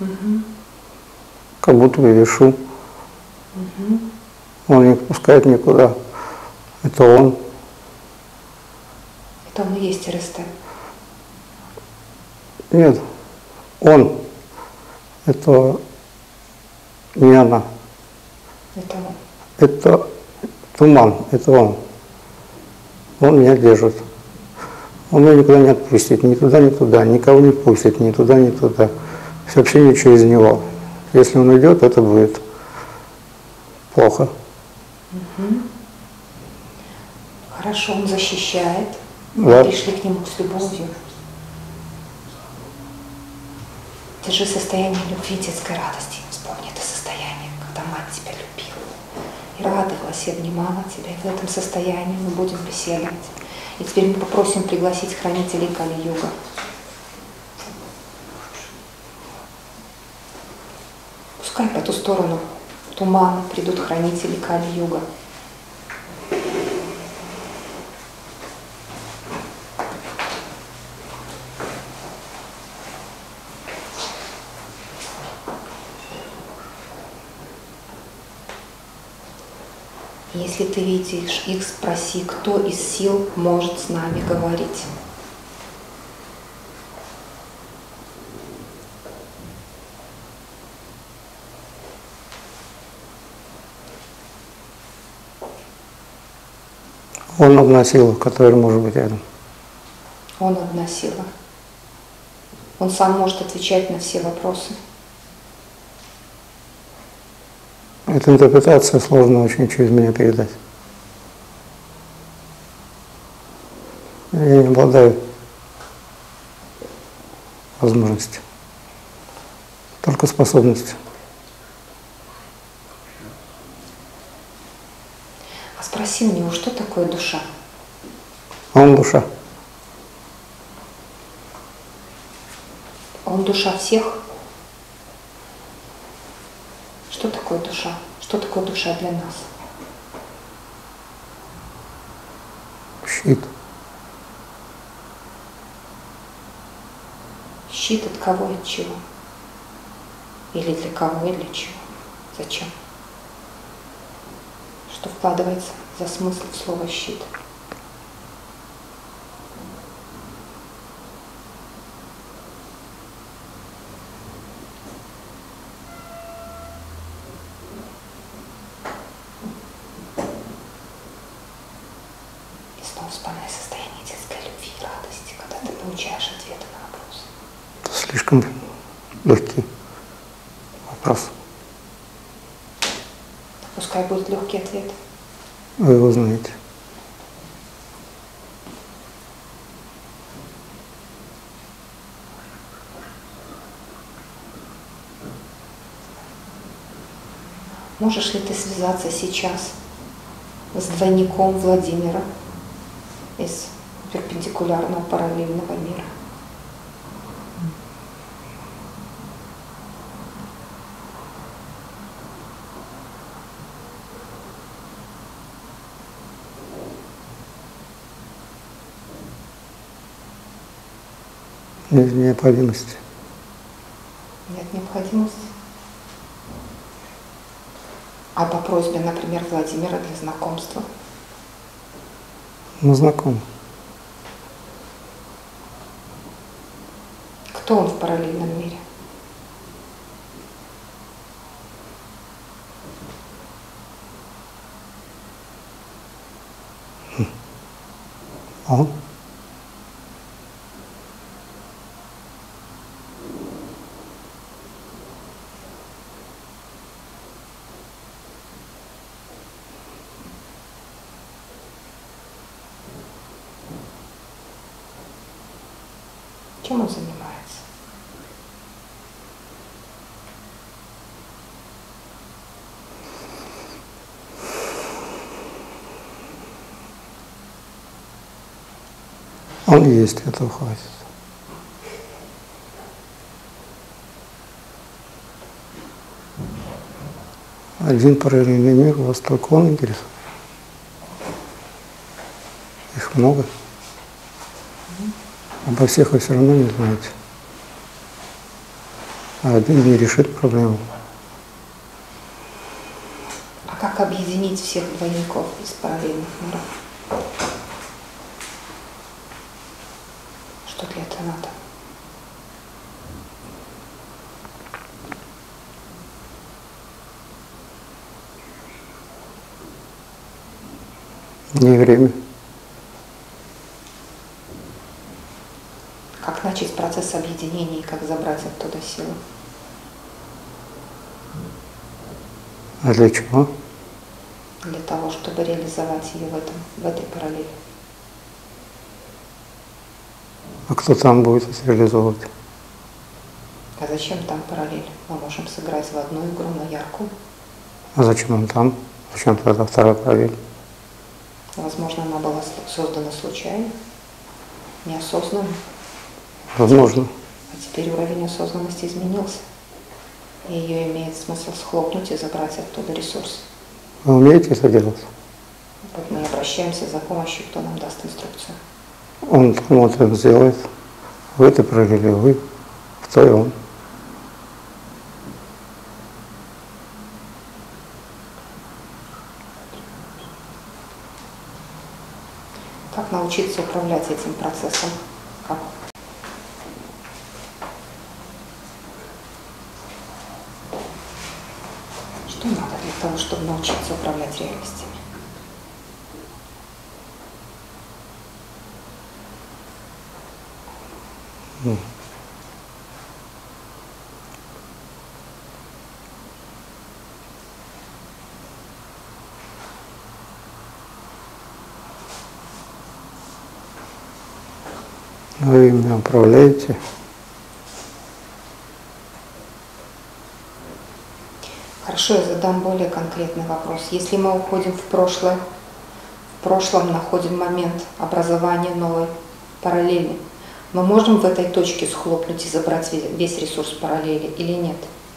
как будто бы вешу. Он не пускает никуда. Это он. Это он и есть РСТ. Нет, он. Это не она. Это он. Это туман, это он. Он меня держит. Он меня никуда не отпустит, ни туда, ни туда, никого не пустит, ни туда, ни туда. Все общение через него. Если он идет, это будет плохо. Хорошо, он защищает. Да. Мы пришли к нему с любовью. Держи состояние любви, детской радости. Вспомни это состояние, когда мать тебя любила и радовалась, и обнимала тебя. И в этом состоянии мы будем беседовать. И теперь мы попросим пригласить хранителей Кали-юга. Пускай по ту сторону тумана придут хранители Кали-юга. Если ты видишь их, спроси, кто из сил может с нами говорить. Он одна сила, которая может быть рядом. Он одна сила. Он сам может отвечать на все вопросы. Эта интерпретация сложно очень через меня передать. Я не обладаю возможностью, только способностью. А спроси у него, что такое душа? Он душа. Он душа всех? Что такое душа? Что такое душа для нас? Щит. Щит от кого и от чего? Или для кого и для чего? Зачем? Что вкладывается за смысл в слово «щит»? И снова вспоминай состояние детской любви и радости, когда ты получаешь ответы на вопросы. Это слишком легкий вопрос. Пускай будет легкий ответ. Вы его знаете. Можешь ли ты связаться сейчас с двойником Владимира из перпендикулярного параллельного мира? Нет необходимости. Нет необходимости. А по просьбе, например, Владимира для знакомства? Мы знакомы. Кто он в параллельном мире? Он? Чем он занимается? Он есть, этого хватит. Один параллельный мир, вас только он интересует. Их много. Обо всех вы все равно не знаете. А один не решит проблему. А как объединить всех двойников из параллельных миров? Что для этого надо? Не время. Как начать процесс объединения и как забрать оттуда силу? А для чего? Для того, чтобы реализовать ее в этой параллели. А кто там будет это реализовывать? А зачем там параллель? Мы можем сыграть в одну игру, но яркую. А зачем он там? Зачем тогда вторая параллель? Возможно, она была создана случайно, неосознанно. Возможно. А теперь уровень осознанности изменился. И ее имеет смысл схлопнуть и забрать оттуда ресурс. Вы умеете это делать? Вот мы обращаемся за помощью, кто нам даст инструкцию. Он там это сделает. В этой параллели вы, в той он. Как научиться управлять этим процессом? Как? Что надо для того, чтобы научиться управлять реальностями? Вы ими управляете. Хорошо, я задам более конкретный вопрос. Если мы уходим в прошлое, в прошлом находим момент образования новой параллели, мы можем в этой точке схлопнуть и забрать весь ресурс параллели или нет?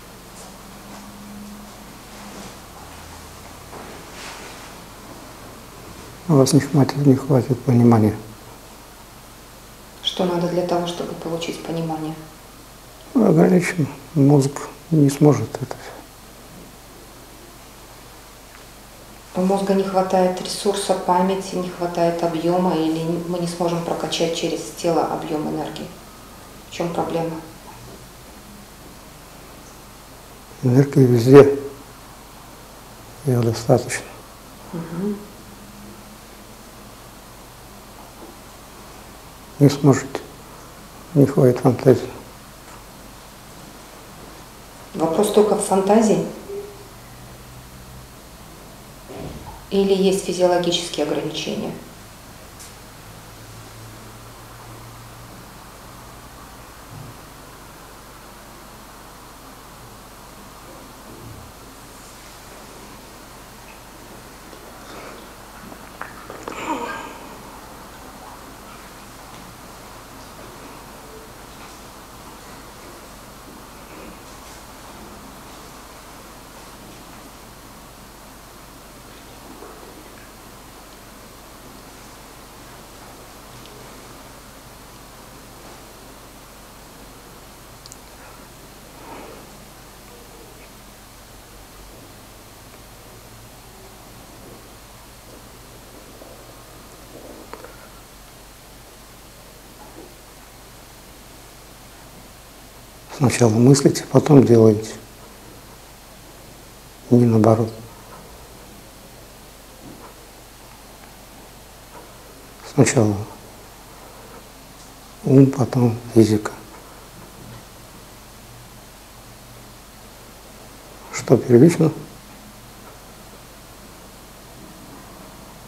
У вас не хватит понимания. Что надо для того, чтобы получить понимание? Ограничен. Мозг не сможет это. У мозга не хватает ресурса памяти, не хватает объема, или мы не сможем прокачать через тело объем энергии? В чем проблема? Энергии везде. Ее достаточно. Не сможете. Не хватит фантазии. Вопрос только в фантазии? Или есть физиологические ограничения? Сначала мыслите, потом делаете. Не наоборот. Сначала ум, потом физика. Что первично?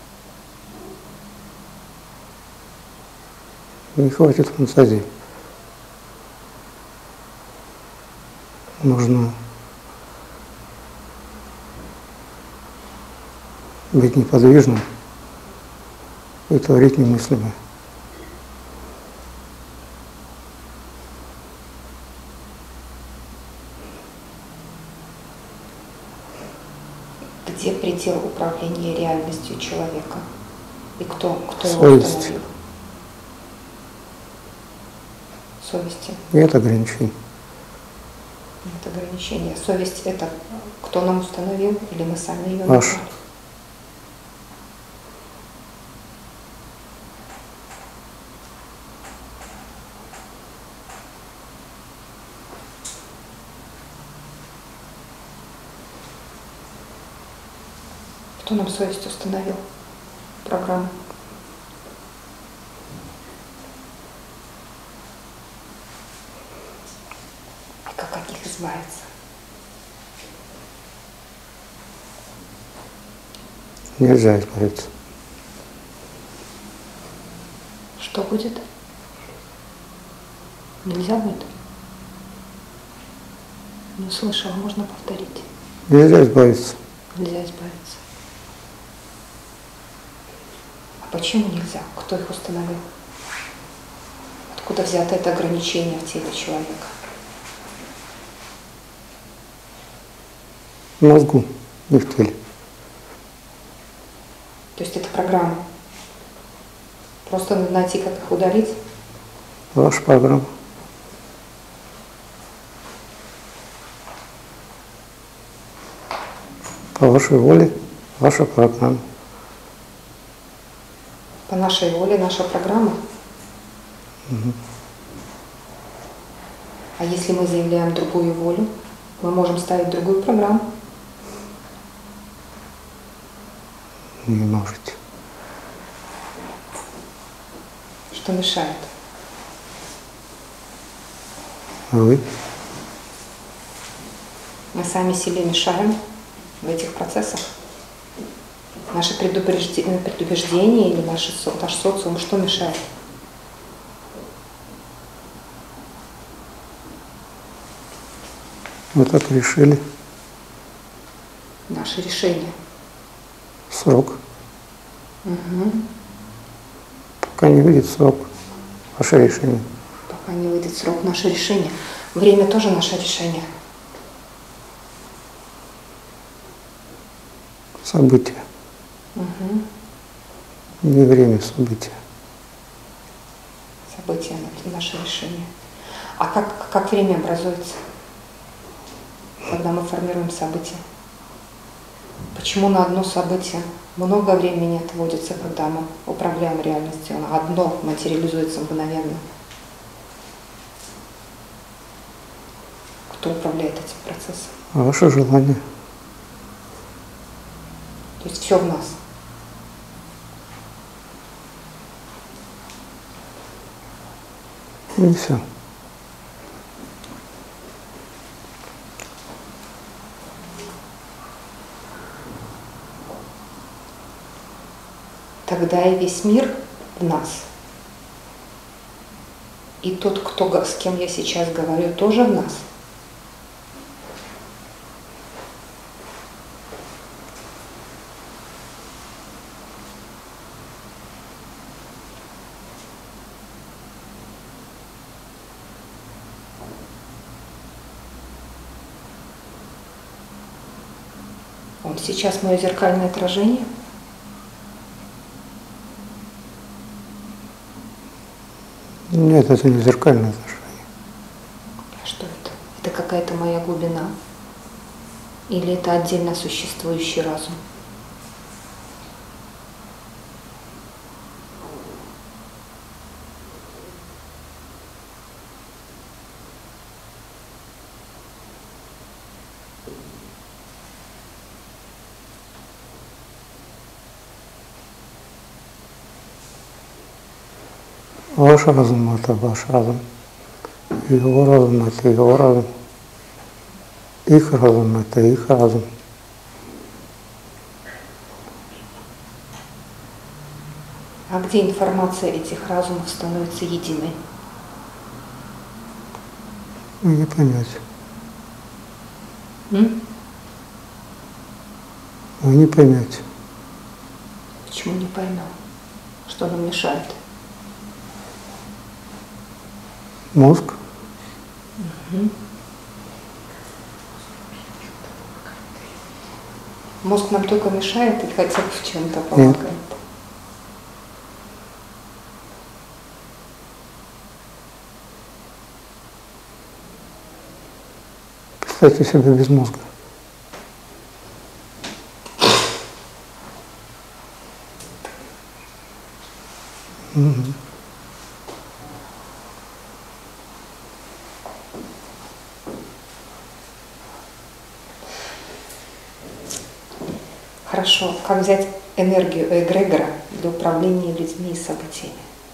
Не хватит фантазии. нужно быть неподвижным и творить немыслимое. Где предел управления реальностью человека? И кто его Совесть. установил? Совести. Нет ограничений. Нет ограничения. Совесть — это кто нам установил, или мы сами ее Ваш. набрали? Кто нам совесть установил? Программу. И как от них избавиться? Нельзя избавиться. Что будет? Нельзя будет? Не слышала, можно повторить? Нельзя избавиться. Нельзя избавиться. А почему нельзя? Кто их установил? Откуда взято это ограничение в теле человека? В мозгу, не в теле. То есть это программа. Просто надо найти, как их удалить. Ваша программа. По вашей воле, ваша программа. По нашей воле наша программа. А если мы заявляем другую волю, мы можем ставить другую программу. Не можете. Что мешает? А вы? Мы сами себе мешаем в этих процессах. Наше предубеждение или наш социум, что мешает? Вы так решили. Наше решение. Срок. Угу. Пока не выйдет срок. Ваше решение. Пока не выйдет срок, наше решение. Время тоже наше решение. События. Угу. Не время, события. События — это наше решение. А как время образуется, когда мы формируем события? Почему на одно событие много времени отводится, когда мы управляем реальностью? Одно материализуется мгновенно. Кто управляет этим процессом? Ваше желание. То есть все в нас. И все. Тогда и весь мир в нас. И тот, с кем я сейчас говорю, тоже в нас. Он сейчас мое зеркальное отражение. Нет, это не зеркальное отношение. А что это? Это какая-то моя глубина? Или это отдельно существующий разум? Ваш разум – это ваш разум. Его разум – это его разум. Их разум – это их разум. А где информация этих разумов становится единой? Не понять. М? Вы не поймете. Почему не пойму? Что нам мешает? Мозг. Мозг нам только мешает или хотя бы в чем-то помогает? Представьте себя без мозга. Хорошо. Как взять энергию эгрегора для управления людьми и событиями?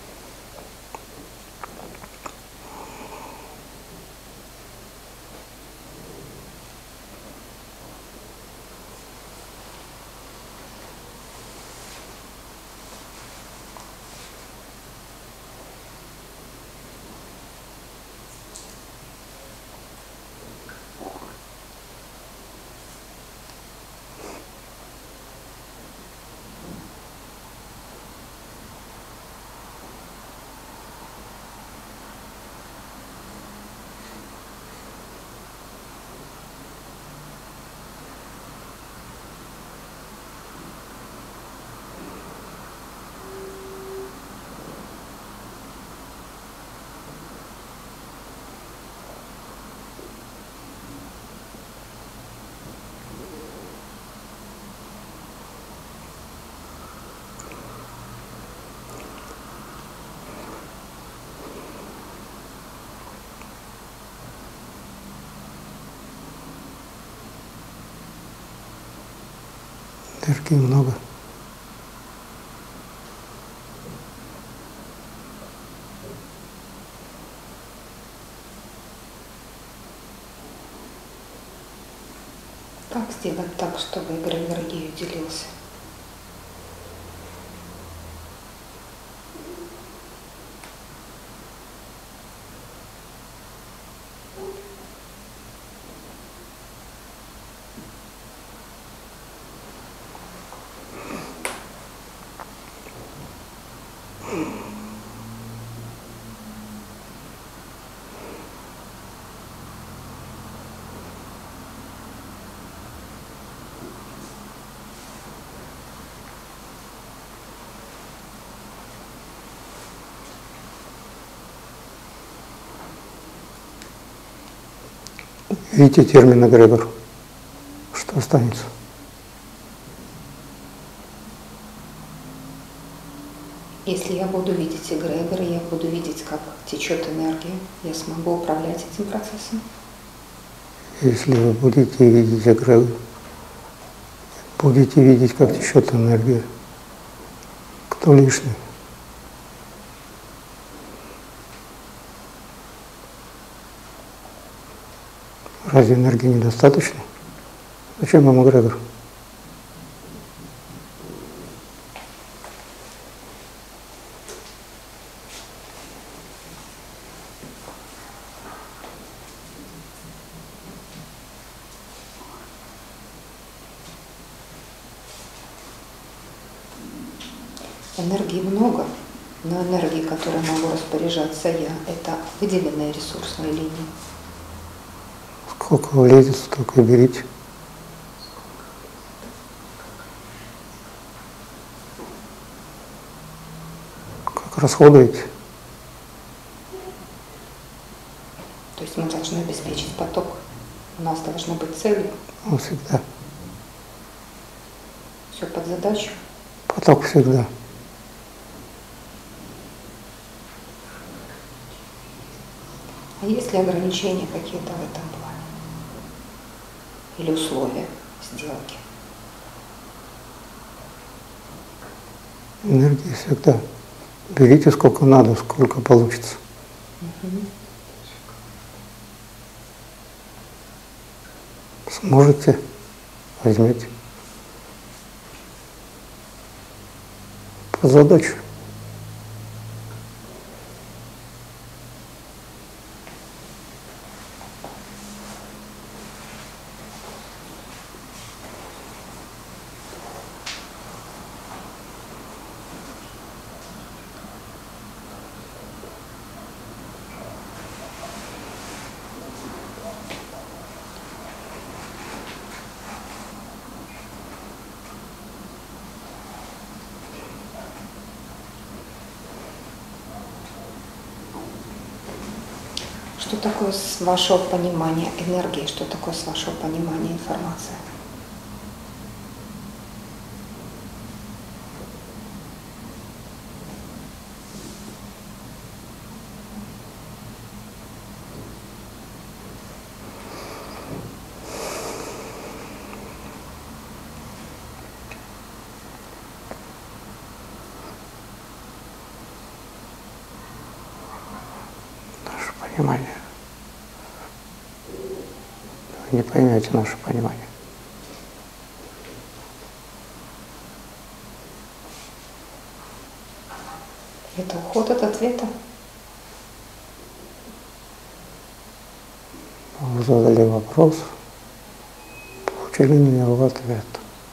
Энергии много. Как сделать так, чтобы эгрегор ею делился? Видите термин эгрегор? Что останется? Если я буду видеть эгрегор, я буду видеть, как течет энергия, я смогу управлять этим процессом. Если вы будете видеть эгрегор, будете видеть, как течет энергия, кто лишний? Разве энергии недостаточно? Зачем вам эгрегор? Энергии много, но энергии, которой могу распоряжаться я, это выделенные ресурсные линии. Сколько влезет, столько и берите. Как расходуете? То есть мы должны обеспечить поток. У нас должны быть цели. Он всегда. Все под задачу. Поток всегда. А есть ли ограничения какие-то в этом плане? Или условия сделки? Энергии всегда. Берите сколько надо, сколько получится. Сможете, возьмите. Под задачу. что такое с вашего понимания энергии, что такое с вашего понимания информация? Понимание. Вы не поймете наше понимание. Это уход от ответа. Вы задали вопрос, получили на него ответ.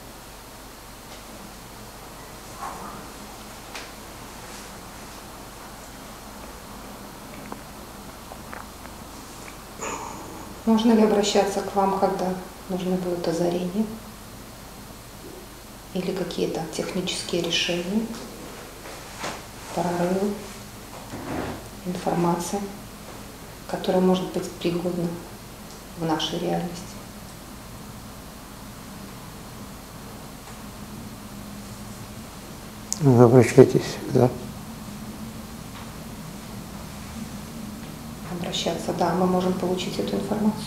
Можно ли обращаться к вам, когда нужны будут озарения или какие-то технические решения, прорывы, информация, которая может быть пригодна в нашей реальности? Вы обращайтесь всегда. Обращаться, да, мы можем получить эту информацию.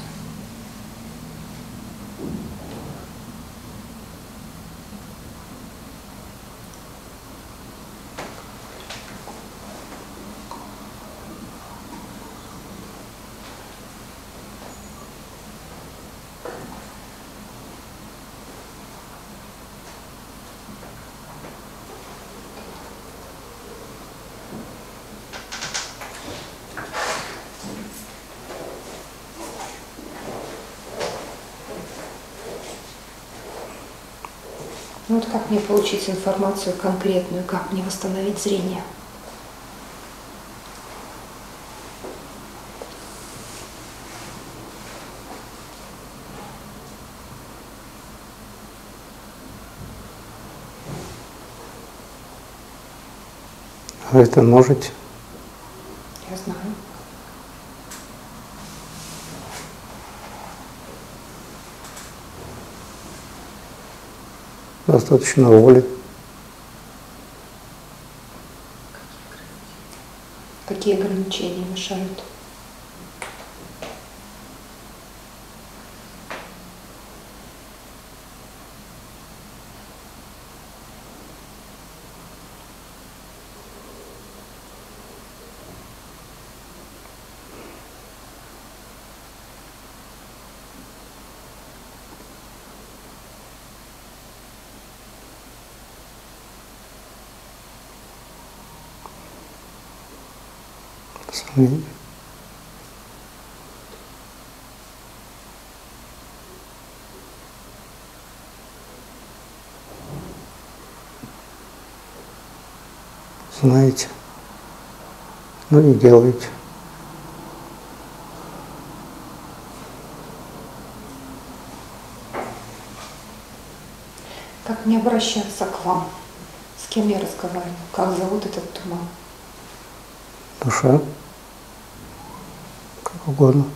Ну вот как мне получить информацию конкретную, как мне восстановить зрение? Вы это можете? Я знаю. Достаточно воли. Какие ограничения мешают? Сомнения. Знаете, но не делаете. Как мне обращаться к вам? С кем я разговариваю? Как зовут этот туман? Душа. Как угодно.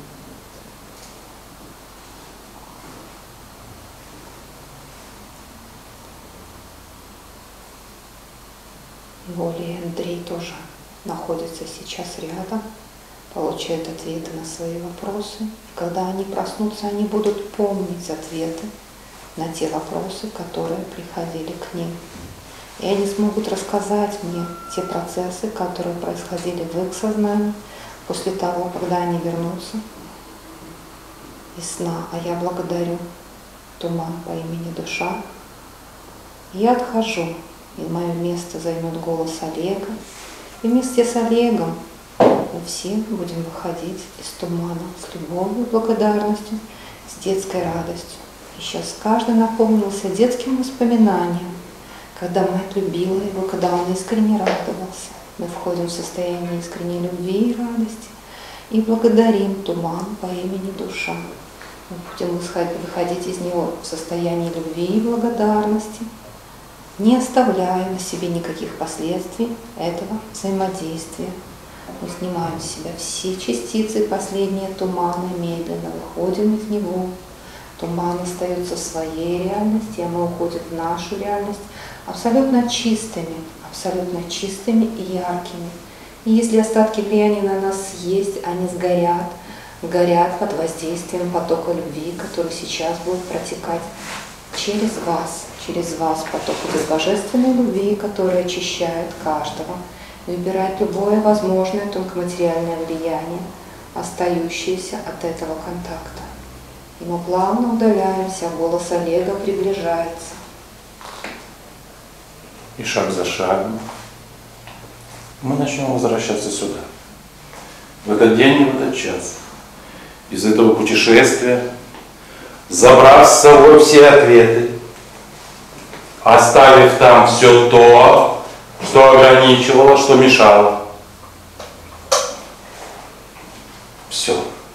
Воля и Андрей тоже находятся сейчас рядом, получают ответы на свои вопросы. И когда они проснутся, они будут помнить ответы на те вопросы, которые приходили к ним. И они смогут рассказать мне те процессы, которые происходили в их сознании после того, когда они вернутся из сна. А я благодарю туман по имени Душа. Я отхожу, и мое место займет голос Олега. И вместе с Олегом мы все будем выходить из тумана с любовью, благодарностью, с детской радостью. И сейчас каждый наполнился детским воспоминанием, когда мать любила его, когда он искренне радовался. Мы входим в состояние искренней любви и радости и благодарим туман по имени Душа. Мы будем выходить из него в состоянии любви и благодарности, не оставляя на себе никаких последствий этого взаимодействия. Мы снимаем с себя все частицы, последние туманы, медленно выходим из него. Туман остается в своей реальности, а мы уходим в нашу реальность абсолютно чистыми и яркими. И если остатки влияния на нас есть, они горят под воздействием потока любви, который сейчас будет протекать через вас поток этой божественной любви, который очищает каждого и убирает любое возможное тонкоматериальное влияние, остающееся от этого контакта. И мы плавно удаляемся, голос Олега приближается. И шаг за шагом мы начнем возвращаться сюда. В этот день и в этот час. Из этого путешествия, забрав с собой все ответы, оставив там все то, что ограничивало, что мешало. Все.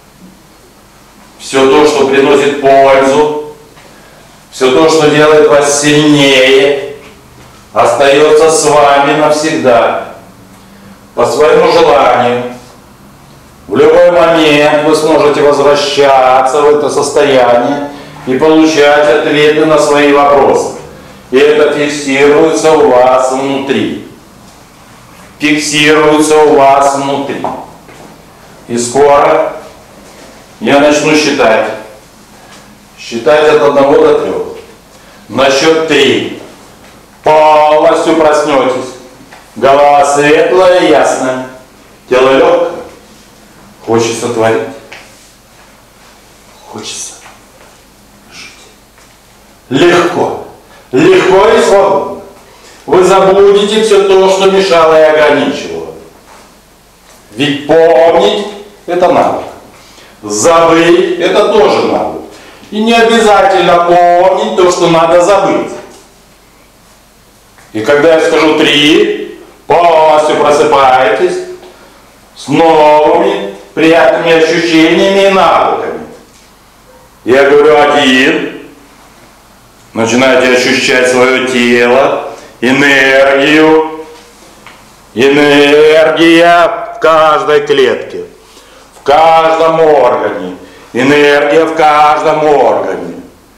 Все то, что приносит пользу, все то, что делает вас сильнее, остается с вами навсегда, по своему желанию. В любой момент вы сможете возвращаться в это состояние и получать ответы на свои вопросы. И это фиксируется у вас внутри. Фиксируется у вас внутри. И скоро я начну считать. Считать от 1 до 3. На счет 3 полностью проснетесь. Голова светлая и ясная. Тело легкое. Хочется творить. Хочется жить. Легко. Легко и свободно. Вы забудете все то, что мешало и ограничивало. Ведь помнить – это навык. Забыть – это тоже навык. И не обязательно помнить то, что надо забыть. И когда я скажу 3, полностью просыпаетесь с новыми приятными ощущениями и навыками. Я говорю 1. Начинаете ощущать свое тело, энергию. Энергия в каждой клетке, в каждом органе. Энергия в каждом органе.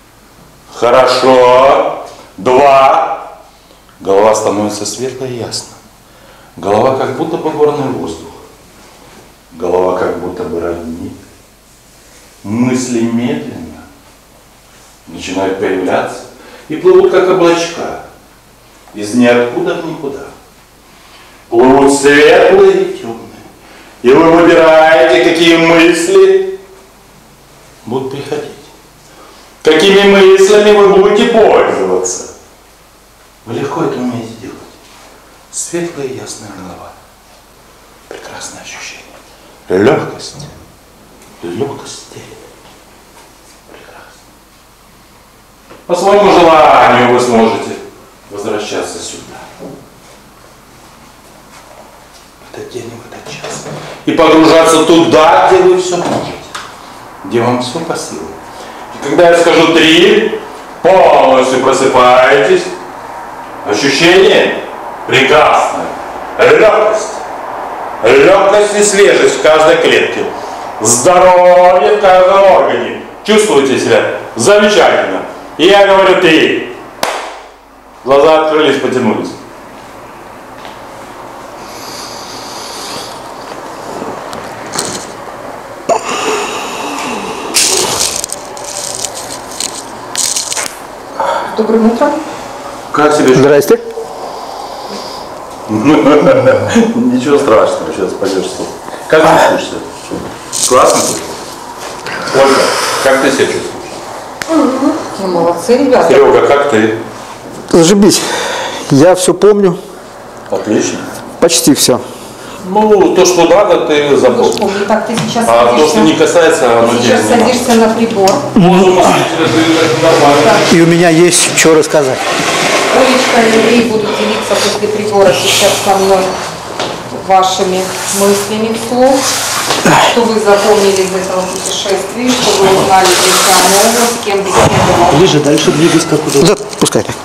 Хорошо. 2. Голова становится светлой и ясной. Голова как будто бы горный воздух. Голова как будто бы родник. Мысли медленно начинают появляться и плывут как облачка из ниоткуда в никуда. Плывут светлые и темные. И вы выбираете, какие мысли будут приходить. Какими мыслями вы будете пользоваться. Вы легко это умеете делать. Светлая и ясная голова. Прекрасное ощущение. Легкость. Легкость тела. Прекрасно. По своему желанию вы сможете возвращаться сюда. В этот день и в этот час. И погружаться туда, где вы все можете. Где вам все по силам. И когда я скажу 3, полностью просыпаетесь. Ощущение прекрасное. Легкость. Легкость и свежесть в каждой клетке. Здоровье в каждом органе. Чувствуете себя замечательно. И я говорю 3. Глаза открылись, потянулись. Доброе утро. Как себе? Здрасте. Ничего страшного, сейчас пойдешь сон. Как ты чувствуешься? Классно? Ольга, как ты себя чувствуешь? Ну, молодцы, ребята. Серега, как ты? Зашибись. Я все помню. Отлично. Почти все. Ну, то, что надо, ты запомнил. Помни, так, ты сейчас А садишься, то, что не касается, оно ты сейчас тебя не садишься на прибор. нормально. И у меня есть что рассказать. Олечка и Андрей будут делиться после прибора сейчас со мной вашими мыслями вслух, что вы запомнили из этого путешествия, что вы узнали для себя нового, с кем беседовал. Ближе, дальше двигайся, как удобно. Да, пускай так.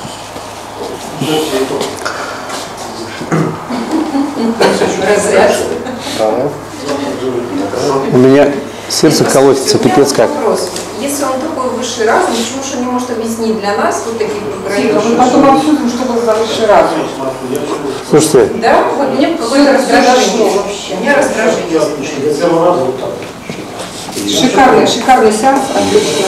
Разряд. Правая. У меня сердце колотится, пипец как. Вопрос. Если он такой высший разум, почему же он не может объяснить для нас вот таких Тихо, мы проектов? потом обсудим, что было за высший разум. Слушайте, Да, вот мне какое-то раздражение. У меня раздражение. Шикарный сеанс, отлично.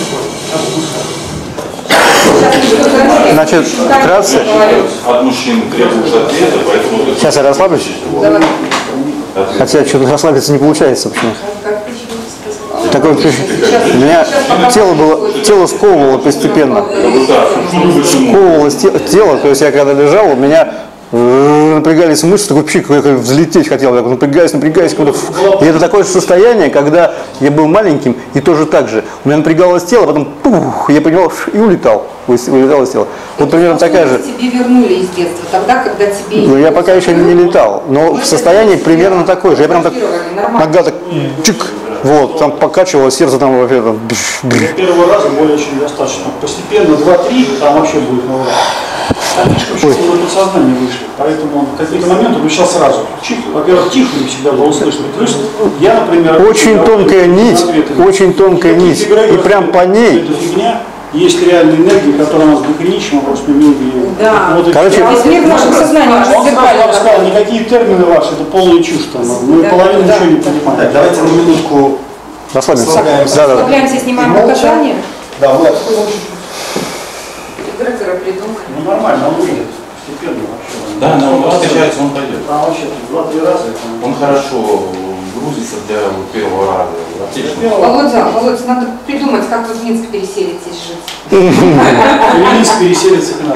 значит, вкратце, От мужчин требуешь ответа, поэтому ты сейчас я расслаблюсь, Давай. хотя что-то расслабиться не получается почему. Как ты чего сказал? Такое ощущение. У меня тело сковывало постепенно. Сковывалось тело, то есть я когда лежал, у меня напрягались мышцы, такой пшик, я взлететь хотел, я напрягаюсь. И это такое состояние, когда я был маленьким, и тоже так же. У меня напрягалось тело, потом пух, я понимал, и улетал из тела. Вот примерно такая же. Тебе вернули из детства, тогда, когда тебе... Ну, я пока еще не летал, но в состоянии примерно такое же. Я прям так, нога так, чик, вот, там покачивалось сердце, там вообще там, Для первого раза более чем достаточно. Постепенно 2-3, там вообще будет новый раз. Там слишком чисто на подсознание вышли, поэтому он в какие-то моменты включал сразу. Во-первых, тихо не всегда было слышно. Плюс я, например... очень тонкая нить, и прям по ней. Это фигня. Есть реальная энергия, которая у нас докринична, просто мир. Да. Вот Короче, Весь мир в нашем сознании, он же он сразу вам сказал, зеркально. никакие термины ваши, это полная чушь. Там. Мы половину ничего не понимаем. Так, давайте на минутку Расслабимся. расслабляемся. Да. Расслабляемся, снимаем показания. Да, мы отходим чуть-чуть. Директора придумали. Ну нормально, он выйдет постепенно вообще. Да, но он раскачается, он пойдет. Там вообще 2-3 раза. Он хорошо грузится для первого раза. Отлично. Володя, надо придумать, как вы в Минск переселитесь жить. Минск переселится к нам.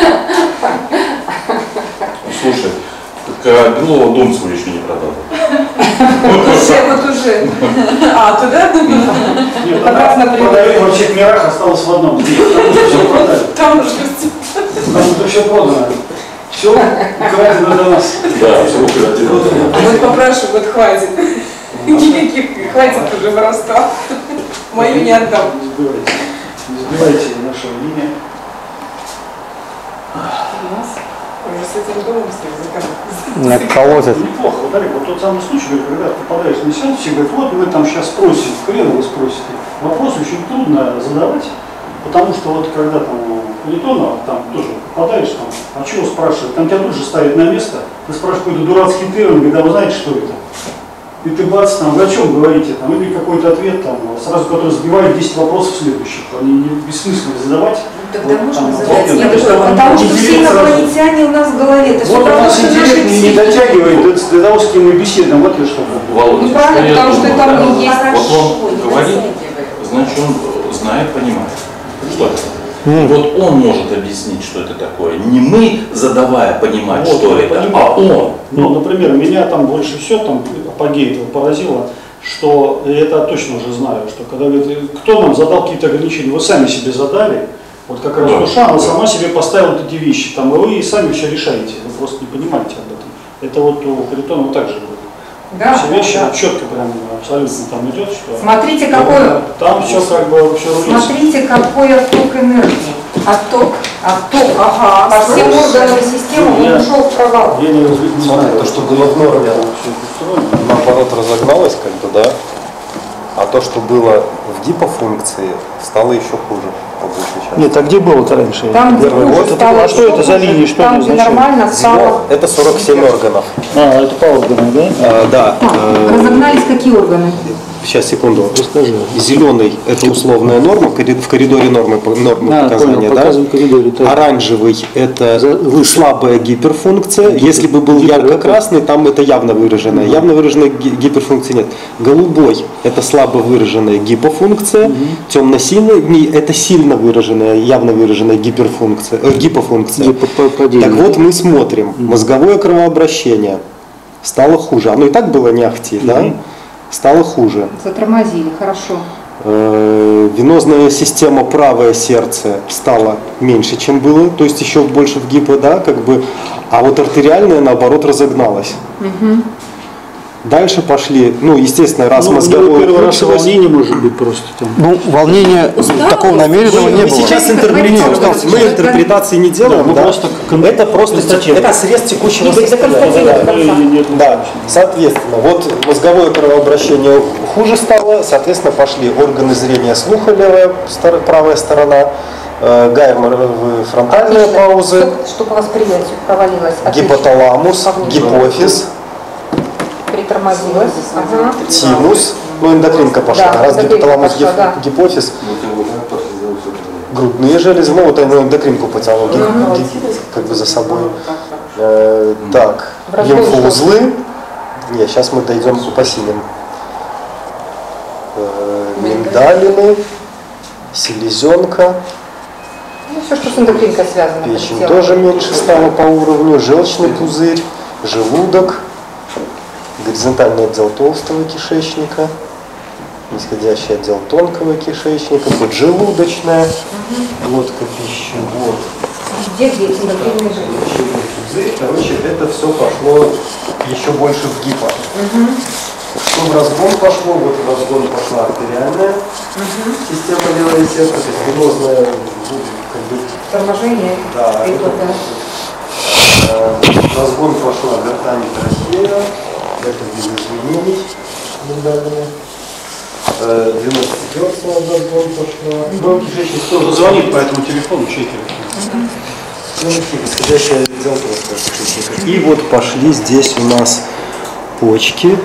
Слушай, так Белова дом свой еще не продал. Вот уже. А, туда? Нет, Как раз продали во всех мирах, осталось в одном. Все продали. Там уже Там это все продано. Все украдено до нас. Да, все украдено. вот попрошу, вот хватит. Никаких, хватит уже воровства. Мою не отдам. Не сбивайте нашего линия. Уже с этим домом Меня колотит. Неплохо, вот, Олег, вот тот самый случай, говорит, когда попадаешь на сеанс, все говорят, вот мы там сейчас спросим, хрен вы спросите. Вопрос очень трудно задавать, потому что вот когда там у Литона, там тоже попадаешь, там, а чего спрашивают, там тебя тут же ставят на место, ты спрашиваешь какой-то дурацкий термин, когда вы знаете, что это. И ты бац, там, вы о чем говорите, там, или какой-то ответ, там, сразу, который сбивает 10 вопросов следующих, они не бессмысленно задавать. Тогда Вот, можно там, задать. вот, Я это думаю, потому что все интеллект сразу. инопланетяне у нас в голове. Это все Вот у потому, нас что наши интеллект не психики. дотягивает до того, с кем мы беседуем, вот я что. Володя, Ну правильно, что я потому что думаю, там да? и есть. Вот он говорит, значит он знает, понимает. Что это? Вот он может объяснить, что это такое. Не мы, задавая, понимать, Вот, что я это, понимаю. а он. Ну, например, меня там больше всего, там, апогей этого поразило, что я это точно уже знаю, что когда говорит, кто нам задал какие-то ограничения, вы сами себе задали, вот как раз душа, она сама себе поставила вот эти вещи, там, и вы сами все решаете, вы просто не понимаете об этом. Это вот у Харитонова также было. Да, Все вещи да. вот четко прям абсолютно там идет, что Смотрите, какой, там все как бы вообще рулится. смотрите, какой отток энергии. Отток. Отток, ага, по всем органам системы он ушел в провал. Я не знаю, То, что было в норме, наоборот, разогналось как бы, да? А то, что было в гипофункции, стало еще хуже, по большей части. Нет, а где было-то раньше? Там, где Первый хуже год, стало, а что это за линии, что там, это где означает? нормально стало. Это 47 органов. А, это по органам, да? Да. Так, разогнались какие органы? Сейчас, секунду. Расскажи. Зеленый – это условная норма, в коридоре нормы показания, да? показываем в коридоре. Так. Оранжевый – это слабая гиперфункция. Если бы был ярко-красный, там это явно выраженная. Явно выраженной гиперфункции нет. Голубой – это слабо выраженная гипофункция. Темно-синий – это сильно выраженная, явно выраженная гиперфункция, гипофункция. Так вот, мы смотрим. Мозговое кровообращение стало хуже. Оно и так было не ахти, да? Стало хуже. Затормозили, хорошо. Венозная система, правое сердце стало меньше, чем было, то есть еще больше в гипо, да, как бы, а вот артериальная, наоборот, разогналась. Дальше пошли, ну, естественно, раз Ну, мозговое первый раз включилось. волнение может быть просто там. Ну, волнения такого намеренного не Мы было. сейчас интерпретируем, мы интерпретации не делаем, да? просто Это просто это срез текущего состояния. Да, соответственно, вот мозговое кровообращение хуже стало, соответственно, пошли органы зрения слуха, левая, правая сторона, гаймор, фронтальные паузы, Чтобы у вас провалилось. гипоталамус, гипофиз, Притормозилась. Ага. тимус, ну эндокринка пошла, Да, раз эндокринка гипоталамус, пошла, да. гипофиз, грудные железы, ну вот они эндокринку потянул как бы за собой. Так, лимфоузлы, не, сейчас мы дойдем по синим. Миндалины, селезенка, Ну, все, что с эндокринкой связано. печень полетело. тоже меньше стала по уровню, желчный пузырь, желудок, горизонтальный отдел толстого кишечника, нисходящий отдел тонкого кишечника, поджелудочная, глотка пищевод, Где эндокринные железы? пищевой пузырь. Короче, это все пошло еще больше в гипо. Что в разгон пошло? Вот в разгон пошла артериальная система левого сердца, то есть венозная, как бы, Торможение. да, Приход, да. в разгон пошла гортань и трахея, это без изменений миндалины. 94-я в разгон пошла. Ну, кишечник тоже Звонит по этому телефону, чей телефон? исходящий отдел толстого кишечника. И вот пошли здесь у нас почки,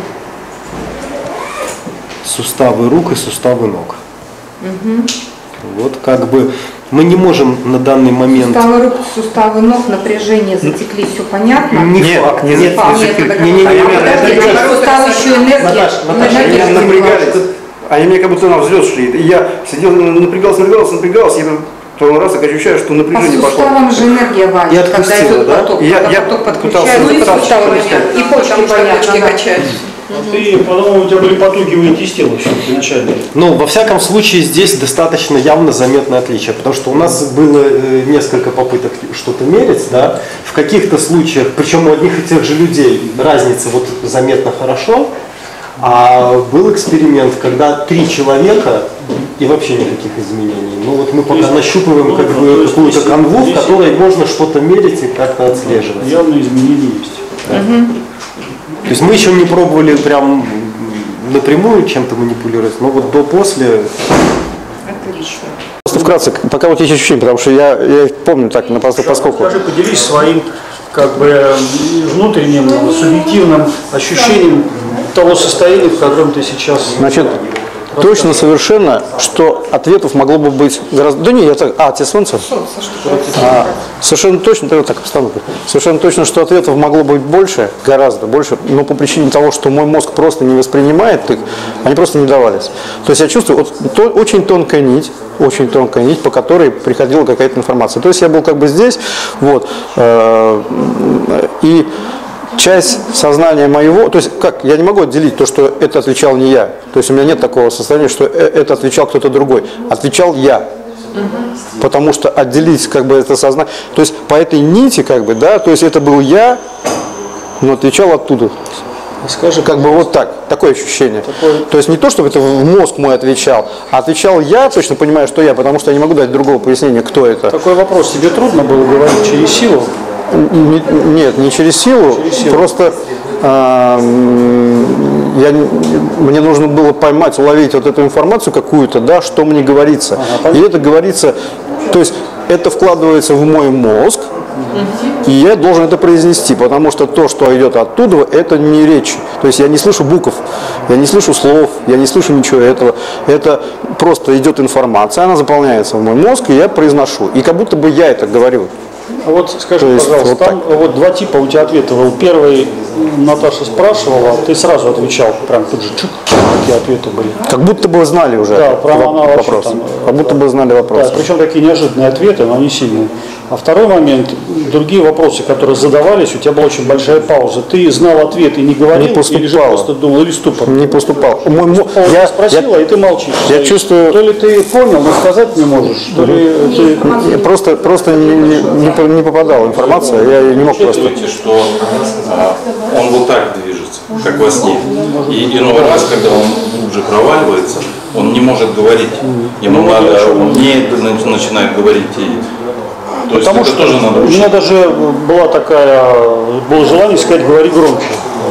суставы рук и суставы ног. Вот как бы мы не можем на данный момент... Суставы рук, суставы ног, напряжение затекли, все понятно? Не факт. Нет, Суставы еще энергия. Они напрягались. Они мне как будто на взлет шли. И я сидел, напрягался, я второй раз так ощущаю, что По напряжение пошло. суставам же энергия валит, И когда отпустила, идет да? поток. Я Когда поток пытался подключается, ну и запытаться, суставы что понятно. И почки понятно. Да. качаются. Ты, по-моему, у тебя были потугивые тестила все-таки начальные. Ну, во всяком случае, здесь достаточно явно заметное отличие, потому что у нас было несколько попыток что-то мерить, да, в каких-то случаях, причем у одних и тех же людей разница вот заметно хорошо, а был эксперимент, когда 3 человека и вообще никаких изменений. Ну вот мы пока нащупываем как бы какую-то канву, в которой можно что-то мерить и как-то отслеживать. Явные изменения есть. То есть мы еще не пробовали прям напрямую чем-то манипулировать, но вот до-после... Отлично. Просто вкратце, пока вот есть ощущение, потому что я помню так, поскольку... Скажи, поделись своим как бы внутренним, субъективным ощущением того состояния, в котором ты сейчас... Значит, точно совершенно, что ответов могло бы быть гораздо... Да не, я так... тебе солнце? Совершенно точно, да, так обстановка. Совершенно точно, что ответов могло быть больше, гораздо больше, но по причине того, что мой мозг просто не воспринимает их, они просто не давались. То есть я чувствую, вот, очень тонкая нить, по которой приходила какая-то информация. То есть я был как бы здесь, вот, и часть сознания моего, то есть как, я не могу отделить то, что это отвечал не я. То есть у меня нет такого состояния, что это отвечал кто-то другой. Отвечал я. Потому что отделить как бы это сознание, то есть по этой нити как бы, да, то есть это был я, но отвечал оттуда. Скажи, как бы вот так, такое ощущение. То есть не то, чтобы это в мозг мой отвечал, а отвечал я, точно понимаю, что я, потому что я не могу дать другого пояснения, кто это. Такой вопрос, тебе трудно было говорить через силу? Нет, не через силу, просто мне нужно было поймать, уловить вот эту информацию какую-то, да, что мне говорится. И это говорится, то есть это вкладывается в мой мозг, и я должен это произнести, потому что то, что идет оттуда, это не речь. То есть я не слышу букв, я не слышу слов, я не слышу ничего этого. Это просто идет информация, она заполняется в мой мозг, и я произношу. И как будто бы я это говорю. А вот скажи, пожалуйста, вот там вот 2 типа у тебя ответов был. Первый Наташа спрашивала, ты сразу отвечал, прям тут же чик, такие ответы были. Как будто бы знали уже Да, прям она вообще вопрос. там, Как будто бы знали вопрос. Да, причем такие неожиданные ответы, но они сильные. А второй момент, другие вопросы, которые задавались, у тебя была очень большая пауза. Ты знал ответ и не говорил, Не поступало. или же просто думал, или ступор? Не поступал. Я спросила, и ты молчишь. Я чувствую... То ли ты понял, но сказать не можешь, то ли ты... Просто не попадала информация, я не мог просто... Учитывайте, что он вот так движется, как во сне. И иной раз, когда он глубже проваливается, он не может говорить. Ему надо, он медленно начинает говорить. То есть Потому это что тоже надо у учить. меня даже было желание сказать, говори громче.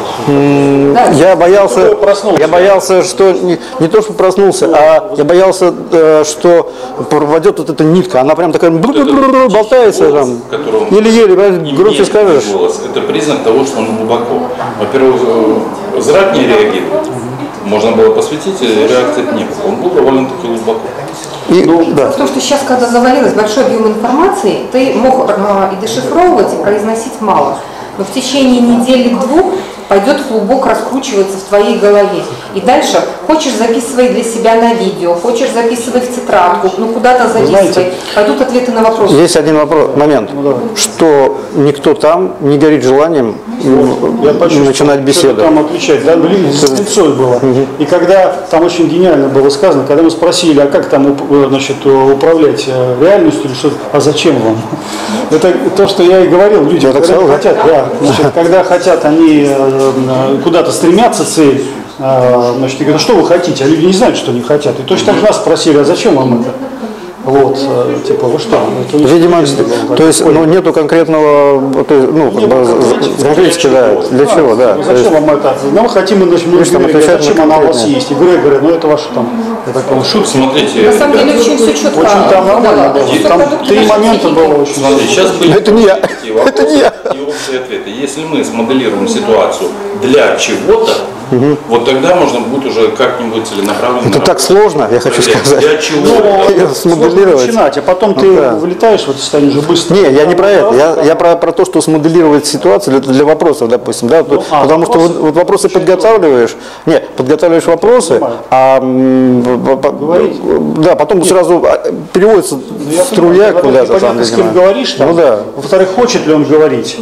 Я боялся, что не то, что проснулся, а я боялся, что пропадет вот эта нитка. Она прям такая болтается там. Еле-еле, громче скажешь. Голос. Это признак того, что он глубоко. Во-первых, зрак не реагирует. Можно было посвятить, реакции не было. Он был довольно-таки глубоко. Потому что сейчас, когда завалилось большой объем информации, ты мог и дешифровывать, и произносить мало. Но в течение недели-двух пойдет клубок раскручиваться в твоей голове. И дальше хочешь записывай для себя на видео, хочешь записывай в тетрадку, ну куда-то записывай. Пойдут ответы на вопросы. Есть один момент, что никто там не горит желанием начинать беседу. Там отвечать, да, с лицой было. И когда, там очень гениально было сказано, когда мы спросили, а как там значит, управлять реальностью, или что, а зачем вам? Это то, что я и говорил, люди, когда хотят они куда-то стремятся цель, значит, я говорю, что вы хотите, а люди не знают, что они хотят. И точно так же нас спросили, а зачем вам это? Вот, типа, вы что? Видимо, то есть, нету конкретного, конкретики, да, для чего, да. Зачем вам это? Мы хотим, зачем она у вас есть? И Грегори, это ваше там, я так понимаю, шутка. Смотрите, на самом деле очень все четко. Очень там нормально было. Там 3 момента было очень. Сейчас были это не я. Это не я. И общие ответы. Если мы смоделируем ситуацию для чего-то, вот тогда можно будет уже как-нибудь целенаправленно. Это так сложно, я хочу сказать. Для чего? Смоделировать. Начинать, а потом ты вылетаешь в это состояние уже быстро. Не, я не про это. Я про то, что смоделировать ситуацию для вопросов, допустим, да, потому что вот вопросы подготавливаешь, вопросы, да, потом сразу переводится струя куда-то там. Ты с кем говоришь, там, во-вторых, хочет ли он говорить.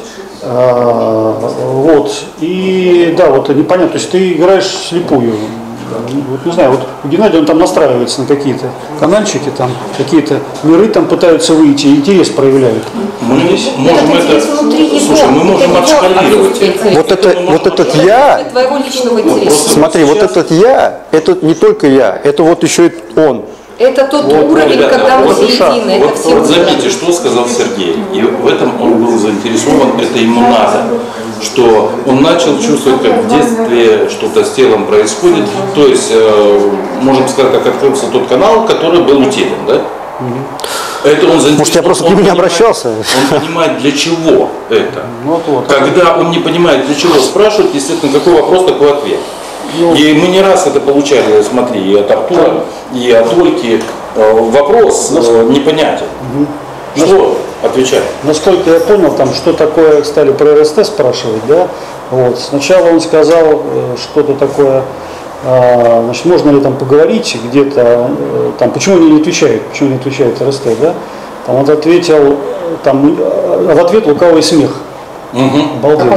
Вот. И да, вот непонятно, то есть ты играешь вслепую. Вот не знаю, вот у Геннадия он там настраивается на какие-то канальчики, там какие-то миры там пытаются выйти, интерес проявляют. Мы можем это, слушай, мы можем отшкалировать. Вот этот я, смотри, вот этот я, это не только я, это вот еще и он. Это тот уровень, ребята, когда мы все едины. Вот заметьте, что сказал Сергей. И в этом он был заинтересован, это ему надо. Что он начал чувствовать, как в детстве что-то с телом происходит. То есть, можем сказать, как открылся тот канал, который был утерян, да? Это он заинтересован. Может, я просто к нему не обращался. Он понимает, для чего это. Когда он не понимает, для чего спрашивать, естественно, какой вопрос, такой ответ. И мы не раз это получали, смотри, и от Артура, и от Ольки. Вопрос непонятен. Что отвечать? Насколько я понял, там что такое, стали про РСТ спрашивать, да? Вот. Сначала он сказал что-то такое, значит, можно ли там поговорить где-то, там, почему они не отвечают, РСТ, да? Там он ответил, там, в ответ лукавый смех. Обалденно.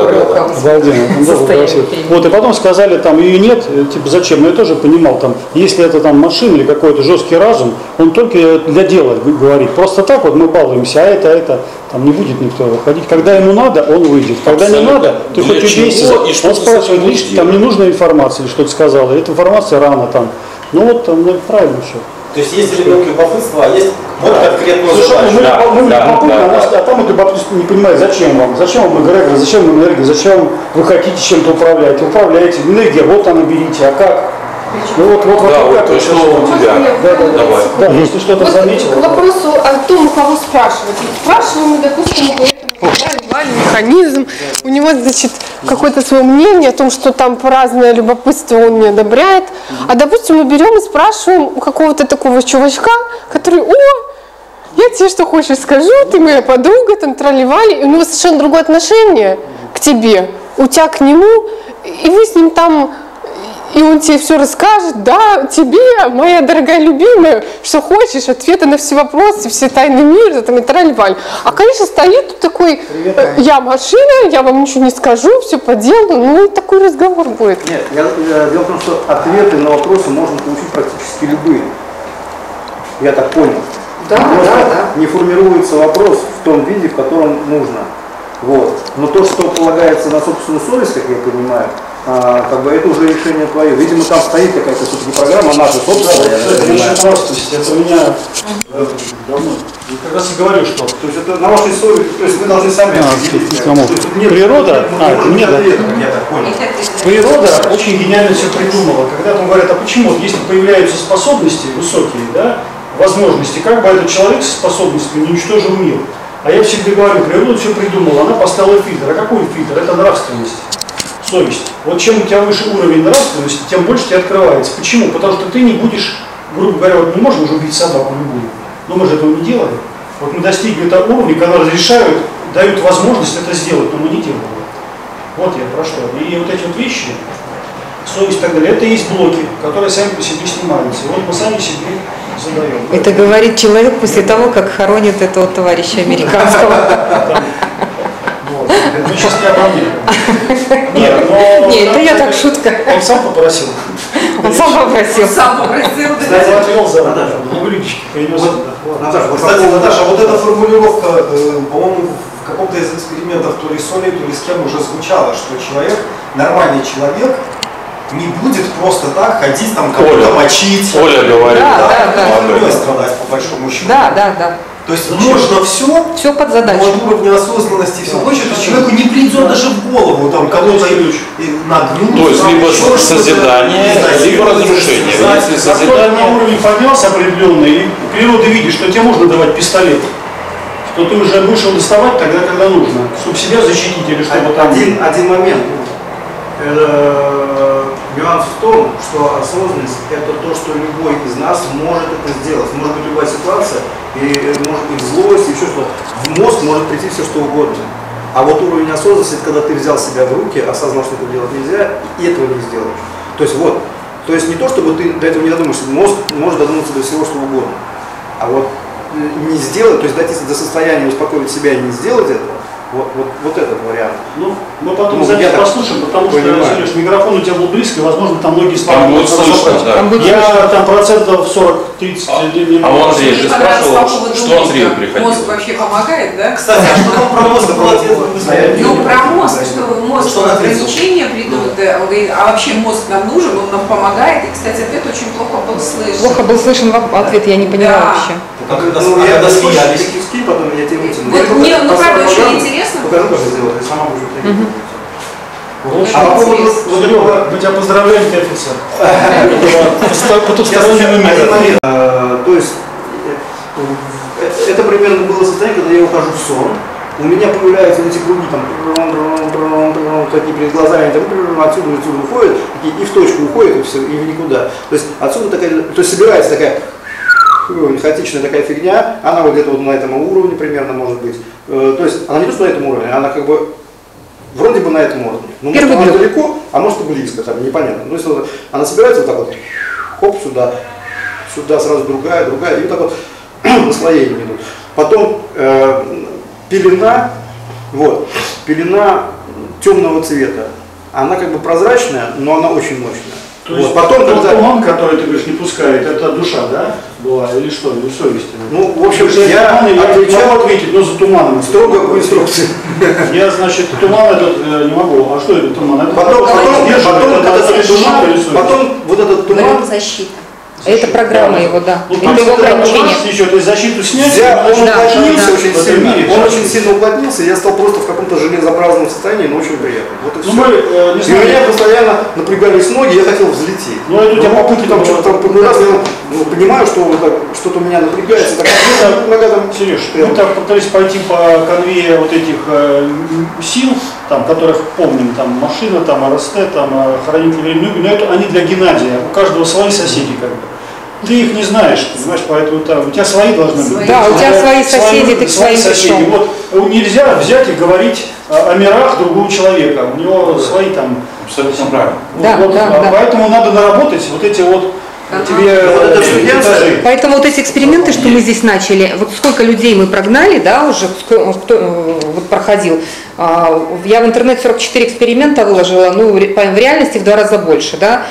Вот, и потом сказали, там ее нет, типа зачем? Но я тоже понимал, там, если это там машина или какой-то жесткий разум, он только для дела говорит. Просто так вот мы балуемся, а это там не будет никто выходить. Когда ему надо, он выйдет. Когда не надо, ты хоть убейся. Он спрашивает, видишь, там не нужна информация, что ты сказала, эта информация рано там. Ну вот там правильно все. То есть есть элемент любопытства, а есть вот конкретно а там это любопытство не понимает, зачем вам эгрегор, зачем вам энергия, зачем вы хотите чем-то управлять, управляете, энергия, вот она берите, а как? Ну вот то что у тебя? Давай. Да, если что-то заметил. К вопросу о том, кого спрашивать. Спрашиваем мы, допустим, механизм, у него, значит, какое-то свое мнение о том, что там разное любопытство он не одобряет. А, допустим, мы берем и спрашиваем у какого-то такого чувачка, который, я тебе что хочешь скажу, ты моя подруга, там тролливали, и у него совершенно другое отношение к тебе, у тебя к нему, и вы с ним там и он тебе все расскажет, да, тебе, моя дорогая любимая, что хочешь, ответы на все вопросы, все тайны мира, там и траль-валь. А, конечно, стоит тут такой, я машина, я вам ничего не скажу, все по делу, ну и такой разговор будет. Нет, дело в том, что ответы на вопросы можно получить практически любые. Я так понял. Да, да. Не формируется вопрос в том виде, в котором нужно. Вот. Но то, что полагается на собственную совесть, как я понимаю, как бы это уже решение твое. Видимо, там стоит какая-то все-таки программа наша собственная. Это очень просто. Это у меня давно. Я как раз и говорю, что. То есть это на вашей совести, то есть вы должны сами определить. Природа, нет, я так понял. природа очень гениально все придумала. Когда там говорят, а почему, вот если появляются способности высокие, да, возможности, как бы этот человек со способностями не уничтожил мир. А я всегда говорю, природа все придумала, она поставила фильтр. А какой фильтр? Это нравственность, совесть. Вот чем у тебя выше уровень нравственности, тем больше тебе открывается. Почему? Потому что ты не будешь, грубо говоря, вот мы можем уже убить собаку любую, но мы же этого не делаем. Вот мы достигли того уровня, когда разрешают, дают возможность это сделать, но мы не делаем. Вот я про что. И вот эти вот вещи, совесть и так далее, это и есть блоки, которые сами по себе снимаются. И вот мы сами себе задаем. Это говорит человек после того, как хоронит этого товарища американского. Ну, сейчас не обо мне. Нет, но... Нет, это я так шутка. Он сам попросил. Он сам попросил. Кстати, отвел за увелички. Наташа, вот эта формулировка, по-моему, в каком-то из экспериментов то ли с Олей, то ли с кем уже звучало, что человек, нормальный человек, не будет просто так ходить там кого-то мочить. Оля говорит. Да, страдать по большому счету. Да. То есть можно все под задачу. От уровня осознанности и все прочее, то есть человеку не придет даже в голову там кого-то нагнуть. То есть либо созидание, либо разрушение. Если созидание... На уровень поднялся определенный, и природа видит, что тебе можно давать пистолет, что ты уже будешь его доставать тогда, когда нужно, чтобы себя защитить или чтобы там... Один момент. Нюанс в том, что осознанность – это то, что любой из нас может это сделать. Может быть любая ситуация, и может быть злость, и еще что-то. В мозг может прийти все, что угодно. А вот уровень осознанности – это когда ты взял себя в руки, осознал, что это делать нельзя, и этого не сделаешь. То есть вот, то есть не то, чтобы ты до этого не додумаешься, мозг может додуматься до всего, что угодно. А вот не сделать, то есть дойти до состояния успокоить себя и не сделать этого, вот этот вариант. Ну, мы потом запись послушаем, потому что, Сереж, микрофон у тебя был близко, и, возможно, там многие слова будут слышно, да. Я там процентов 40-30. А он Андрей же спрашивал, что Андрею приходило. Мозг вообще помогает, да? Кстати, а что там про мозг было ответно? Ну, про мозг, что мозг ограничения придумал, он говорит, а вообще мозг нам нужен, он нам помогает. И, кстати, ответ очень плохо был слышен. Плохо был слышен ответ, я не поняла вообще. Я смеялись. Потом я тебе вытяну. Вот мне, правда, очень интересно. Покажу, как сделать, я сама буду приходить. А по поводу, мы тебя поздравляем, ты офицер. Потусторонний номер. То есть, это примерно было состояние, когда я ухожу в сон. У меня появляются эти круги, там, такие перед глазами, отсюда уходят, и в точку уходят, и все, и в никуда. То есть, отсюда такая, то есть собирается такая хаотичная такая фигня, она вот где-то вот на этом уровне примерно может быть. То есть она не просто на этом уровне, она как бы вроде бы на этом уровне. Но может она далеко, а может и близко, там непонятно. Ну, если вот, она собирается вот так вот, хоп, сюда, сразу другая, и вот так вот наслоения идут. Потом пелена темного цвета. Она как бы прозрачная, но она очень мощная. То есть потом туман, который ты говоришь, не пускает, это душа, да, была или что, или совесть? Ну, в общем, я отвечал ответить, но за туманом. Строго по инструкции. Я, значит, туман этот не могу. А что это туман? Потом вот этот туман. Защита. Это программа его, да. Ну, это его ограничение. То есть защиту снять, он уплотнился очень сильно. Он очень сильно уплотнился, я стал просто в каком-то железообразном состоянии, но очень приятно. Вот и все. И у меня постоянно напрягались ноги, я хотел взлететь. Ну это у тебя попытки там что-то там поднялся, я понимаю, что что-то у меня напрягается. Сереж, мы там пытались пойти по конвейеру вот этих сил, там, которых помним, там машина, там РСТ, там хранитель времени, но это они для Геннадия, у каждого свои соседи как бы. ты их не знаешь, понимаешь, поэтому у тебя свои должны быть. Да, у тебя свои соседи, ты к своим пришел. Вот нельзя взять и говорить о мирах другого человека, у него свои там... Абсолютно правильно. Поэтому надо наработать вот эти вот тебе этажи. Поэтому вот эти эксперименты, что мы здесь начали, вот сколько людей мы прогнали, да, уже кто вот проходил. Я в интернет 44 эксперимента выложила, ну, в реальности в 2 раза больше, да.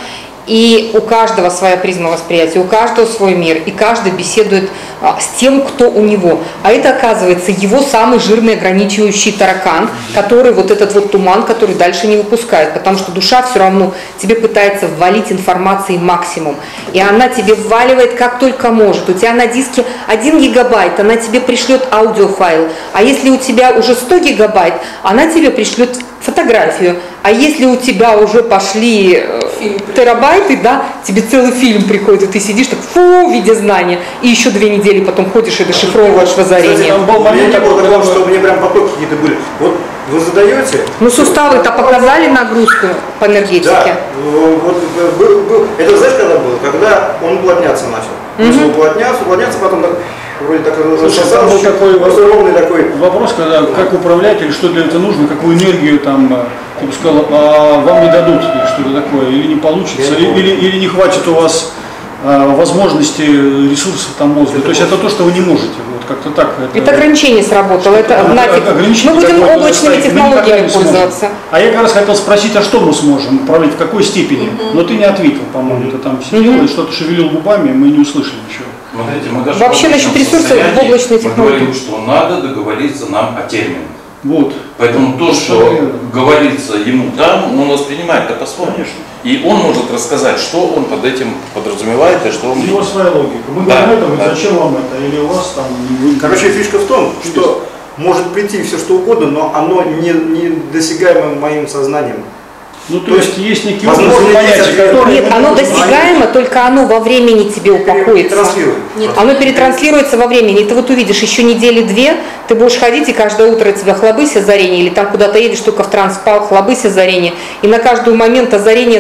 И у каждого своя призма восприятия, у каждого свой мир, и каждый беседует с тем, кто у него. А это, оказывается, его самый жирный ограничивающий таракан, который вот этот вот туман, который дальше не выпускает, потому что душа все равно тебе пытается ввалить информации максимум. И она тебе вваливает как только может. У тебя на диске 1 гигабайт, она тебе пришлет аудиофайл. А если у тебя уже 100 гигабайт, она тебе пришлет фотографию. А если у тебя уже пошли терабайты, да, тебе целый фильм приходит, и ты сидишь так, фу, в виде знания, и еще 2 недели потом ходишь и дешифровываешь в озарение. Там был момент такой, потому что у меня прям потоки какие-то были. Вот вы задаете... Ну суставы-то показали нагрузку по энергетике. Да, вот был. Это знаешь, когда было? Когда он уплотняться начал. Начал уплотняться, потом так... Вроде так там был такой ровный такой вопрос, когда как управлять или что для этого нужно, какую энергию там, ты бы сказал, вам не дадут, или что-то такое, или не получится, или не хватит у вас возможности, ресурсов там мозга. То есть это то, что вы не можете. Вот как-то так. Это ограничение сработало. Это нафиг. Мы будем облачными технологиями пользоваться. А я как раз хотел спросить, а что мы сможем управлять, в какой степени? Но ты не ответил, по-моему. Ты там сидел и что-то шевелил губами, мы не услышали ничего. Смотрите, мы даже вообще насчет ресурсов в облачной технологии. Мы говорим, что надо договориться нам о терминах. Вот. Поэтому то, что говорится ему там, он воспринимает это по-своему. И он может рассказать, что он под этим подразумевает и что он... У него своя логика. Мы говорим это, зачем вам это? Или у вас там... Короче, фишка в том, что может прийти все что угодно, но оно не досягаемо моим сознанием. Ну, то есть некие понятия, которые... Нет, оно досягаемо, только оно во времени тебе упакуется. Нет, оно перетранслируется во времени. И ты вот увидишь, еще недели-2 ты будешь ходить, и каждое утро тебя хлобысь озарение, или там куда-то едешь, только в транс спал, хлобысь озарение. И на каждый момент озарение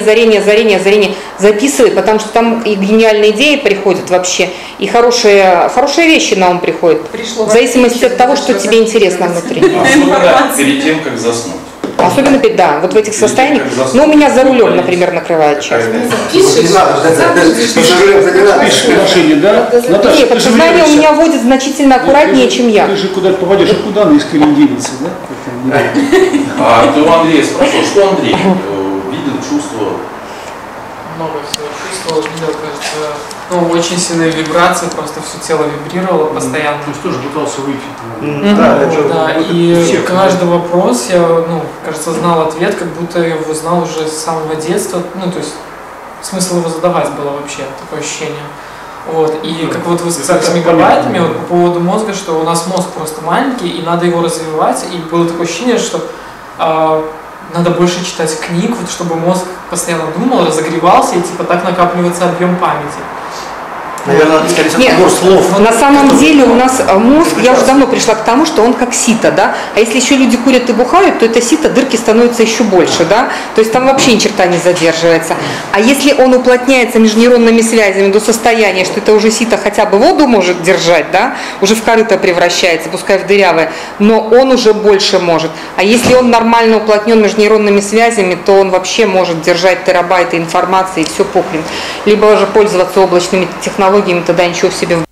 записывай, потому что там и гениальные идеи приходят вообще, и хорошие вещи на ум приходят. В зависимости от того, что тебе интересно внутри. Особенно перед тем, как заснуть. Особенно, да, вот в этих состояниях. Ну, у меня за рулем, например, накрывает часто. Не надо, да? Нет, подсознание у меня водит значительно аккуратнее, чем я. Ты же куда-то попадешь, а куда она искренне делится, да? А ты у Андрея спрашивал, что Андрей видел, чувствовал? Много всего чувствовал, видел, кажется, ну, очень сильные вибрации, просто все тело вибрировало постоянно. То есть тоже пытался выйти. Да, и каждый вопрос я, ну, кажется, знал ответ, как будто я его знал уже с самого детства, ну, то есть смысл его задавать было вообще, такое ощущение. Вот, и как вот вы сказали с мегабайтами, вот по поводу мозга, что у нас мозг просто маленький, и надо его развивать, и было такое ощущение, что надо больше читать книг, вот, чтобы мозг постоянно думал, разогревался, и типа так накапливается объем памяти. Наверное, нет, слов. На самом деле у нас мозг, я уже давно пришла к тому, что он как сито, да, а если еще люди курят и бухают, то это сито, дырки становятся еще больше, да, то есть там вообще ни черта не задерживается. А если он уплотняется межнейронными связями до состояния, что это уже сито хотя бы воду может держать, да, уже в корыто превращается, пускай в дырявое, но он уже больше может. А если он нормально уплотнен межнейронными связями, то он вообще может держать терабайты информации и все похрен. Либо же пользоваться облачными технологиями, тогда ничего в себе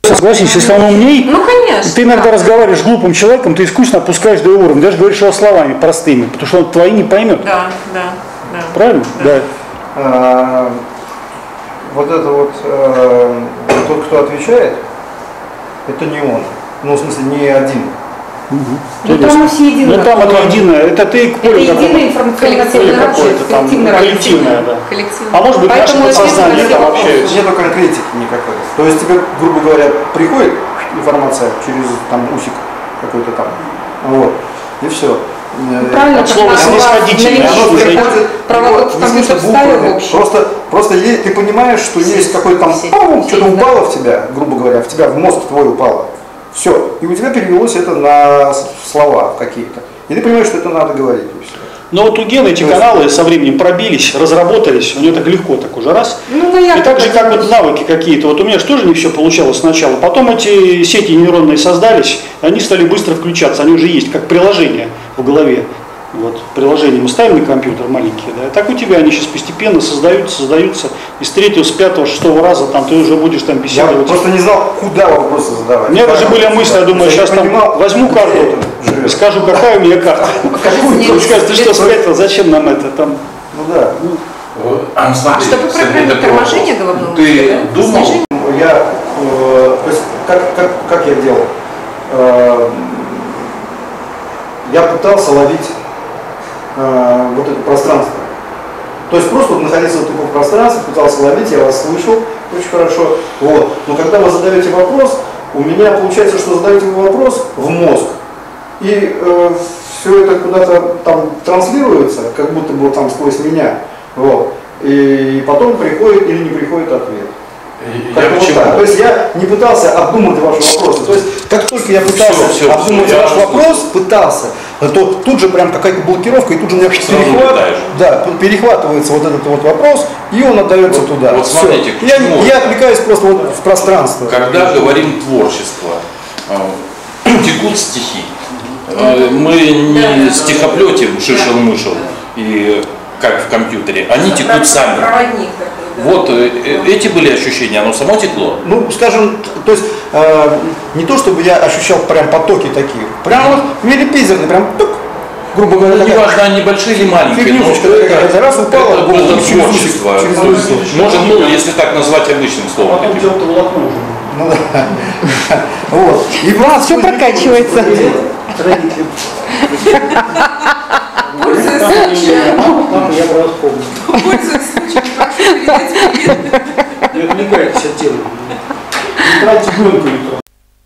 Согласись, если он умней, Ну, конечно. ты иногда разговариваешь с глупым человеком, ты искусственно опускаешь до уровня, даже говоришь его словами простыми, потому что он твои не поймет. Да, да, да. Правильно? Да. Вот это вот тот, кто отвечает, это не он. Ну, в смысле, не один. Ну, там мы все едины. Ну, там это единое, это ты к полю Это единое информационное какое-то там коллективное, да. А может быть, наше подсознание там общается. Нету конкретики никакой. То есть тебе, грубо говоря, приходит информация через там усик какой-то там, вот, и все. Правильно, от слова снисходительное. Проводок в компьютер вставил общий. Просто ты понимаешь, что есть какой-то там, что-то упало в тебя, грубо говоря, в мозг твой упало. Все. И у тебя перевелось это на слова какие-то. И ты понимаешь, что это надо говорить. Но вот у Гены эти каналы со временем пробились, разработались, у него так легко, так уже раз. И так же, как вот навыки какие-то. Вот у меня же тоже не все получалось сначала. Потом эти сети нейронные создались, они стали быстро включаться. Они уже есть, как приложение в голове. Вот, приложение мы ставим на компьютер маленькие, да, так у тебя они сейчас постепенно создаются, и с 3-го, с 5-го, 6-го раза там ты уже будешь там беседовать. Я просто не знал, куда вопросы задавать. У меня даже были мысли, я думаю, сейчас там возьму карту и скажу, какая у меня карта. Ты скажешь, ты что спрятал, зачем нам это там? Ну да. Смотри, Чтобы программировать торможение головного ты думал? Я, то есть, как я делал? Я пытался ловить вот это пространство. То есть просто вот находиться вот в пространстве, пытался ловить, я вас слышал очень хорошо. Вот. Но когда вы задаете вопрос, у меня получается, что задаете вы вопрос в мозг. И все это куда-то там транслируется, как будто бы там сквозь меня. Вот. И потом приходит или не приходит ответ. То есть я не пытался обдумать ваши вопросы. То есть как только я пытался обдумать ваш вопрос, то тут же прям какая-то блокировка, и тут же у меня перехватывается вот этот вот вопрос, и он отдается туда. Вот смотрите, я отвлекаюсь просто вот в пространство. Когда говорим творчество, текут стихи. Мы не стихоплетим шишел-мышел, и как в компьютере, они текут сами. Проводник такой. Вот эти были ощущения, оно само текло? Ну, скажем, то есть не то, чтобы я ощущал прям потоки такие, прям вот милипизерный, прям тук, грубо говоря. Ну, неважно, они большие или маленькие. Фигнюшечка такая, раз упала, это творчество. Можно, ну, если так назвать обычным словом. Ну да. Вот. И все прокачивается. Пользуясь случаем. Папа, я про вас помню. Пользуясь случаем, прошу передать привет. Не отвлекайтесь от темы. Не тратьте гонку электронную.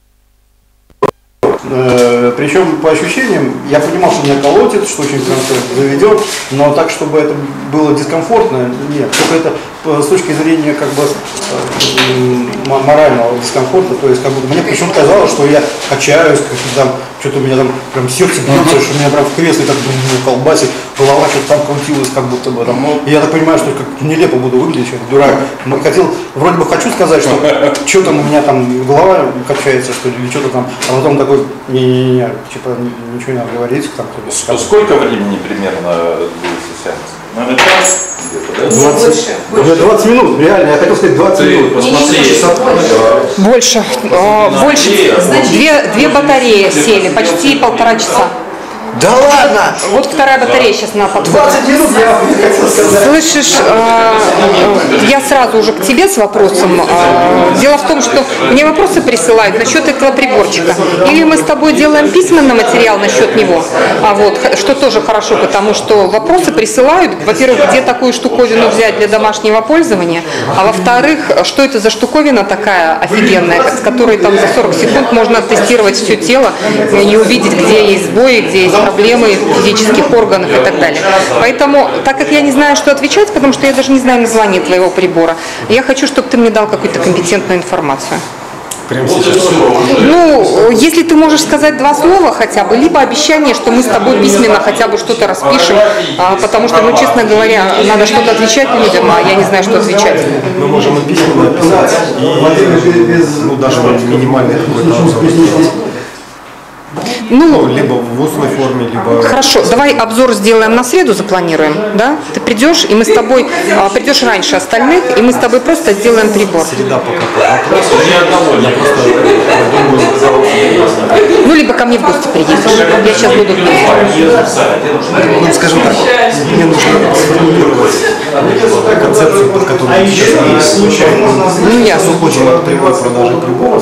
Причем по ощущениям, я понимал, что меня колотит, что очень прям заведет, но так, чтобы это было дискомфортно, нет. Только это с точки зрения как бы морального дискомфорта, то есть как будто мне почему-то казалось, что я качаюсь, там, что-то у меня там прям сердце бьется, что у меня прям в кресле так колбасит, голова что-то там крутилась, как будто бы там. И я так понимаю, что как нелепо буду выглядеть, как дурак. Но вроде бы хочу сказать, что там у меня там голова качается, что ли, или что-то там, а потом такой, не-не-не, типа ничего не надо говорить. Там, сколько времени примерно длился сеанс? Наверное, час где-то, да? 20 минут, реально, я хотел сказать 20 минут. Посмотри. Больше. Две батареи сели, почти 1,5 часа. Да ладно! Вот вторая батарея сейчас на подходе. 20 минут я хотел сказать. Слышишь, я сразу уже к тебе с вопросом. Дело в том, что мне вопросы присылают насчет этого приборчика. Или мы с тобой делаем письменный материал насчет него, что тоже хорошо, потому что вопросы присылают, во-первых, где такую штуковину взять для домашнего пользования, а во-вторых, что это за штуковина такая офигенная, с которой там за 40 секунд можно тестировать все тело и увидеть, где есть сбои, где есть проблемы физических органов и так далее. Поэтому, так как я не знаю, что отвечать, потому что я даже не знаю название твоего прибора, я хочу, чтобы ты мне дал какую-то компетентную информацию. Прямо сейчас. Ну, если ты можешь сказать 2 слова хотя бы, либо обещание, что мы с тобой письменно хотя бы что-то распишем, потому что, ну, честно говоря, надо что-то отвечать людям, а я не знаю, что отвечать. Мы можем и письменно написать, и, ну, даже минимальный какой-то Ну, либо в устной форме, либо... Хорошо, давай обзор сделаем на среду, запланируем, да? Ты придешь, и мы с тобой, придешь раньше остальных, и мы с тобой просто сделаем прибор. Среда пока. Ну, либо ко мне в гости приедешь. Я сейчас буду... Ну, скажем так, мне нужно сформулировать концепцию, под которую сейчас есть случай. Ну, ясно. Очень от прямой продажи прибора.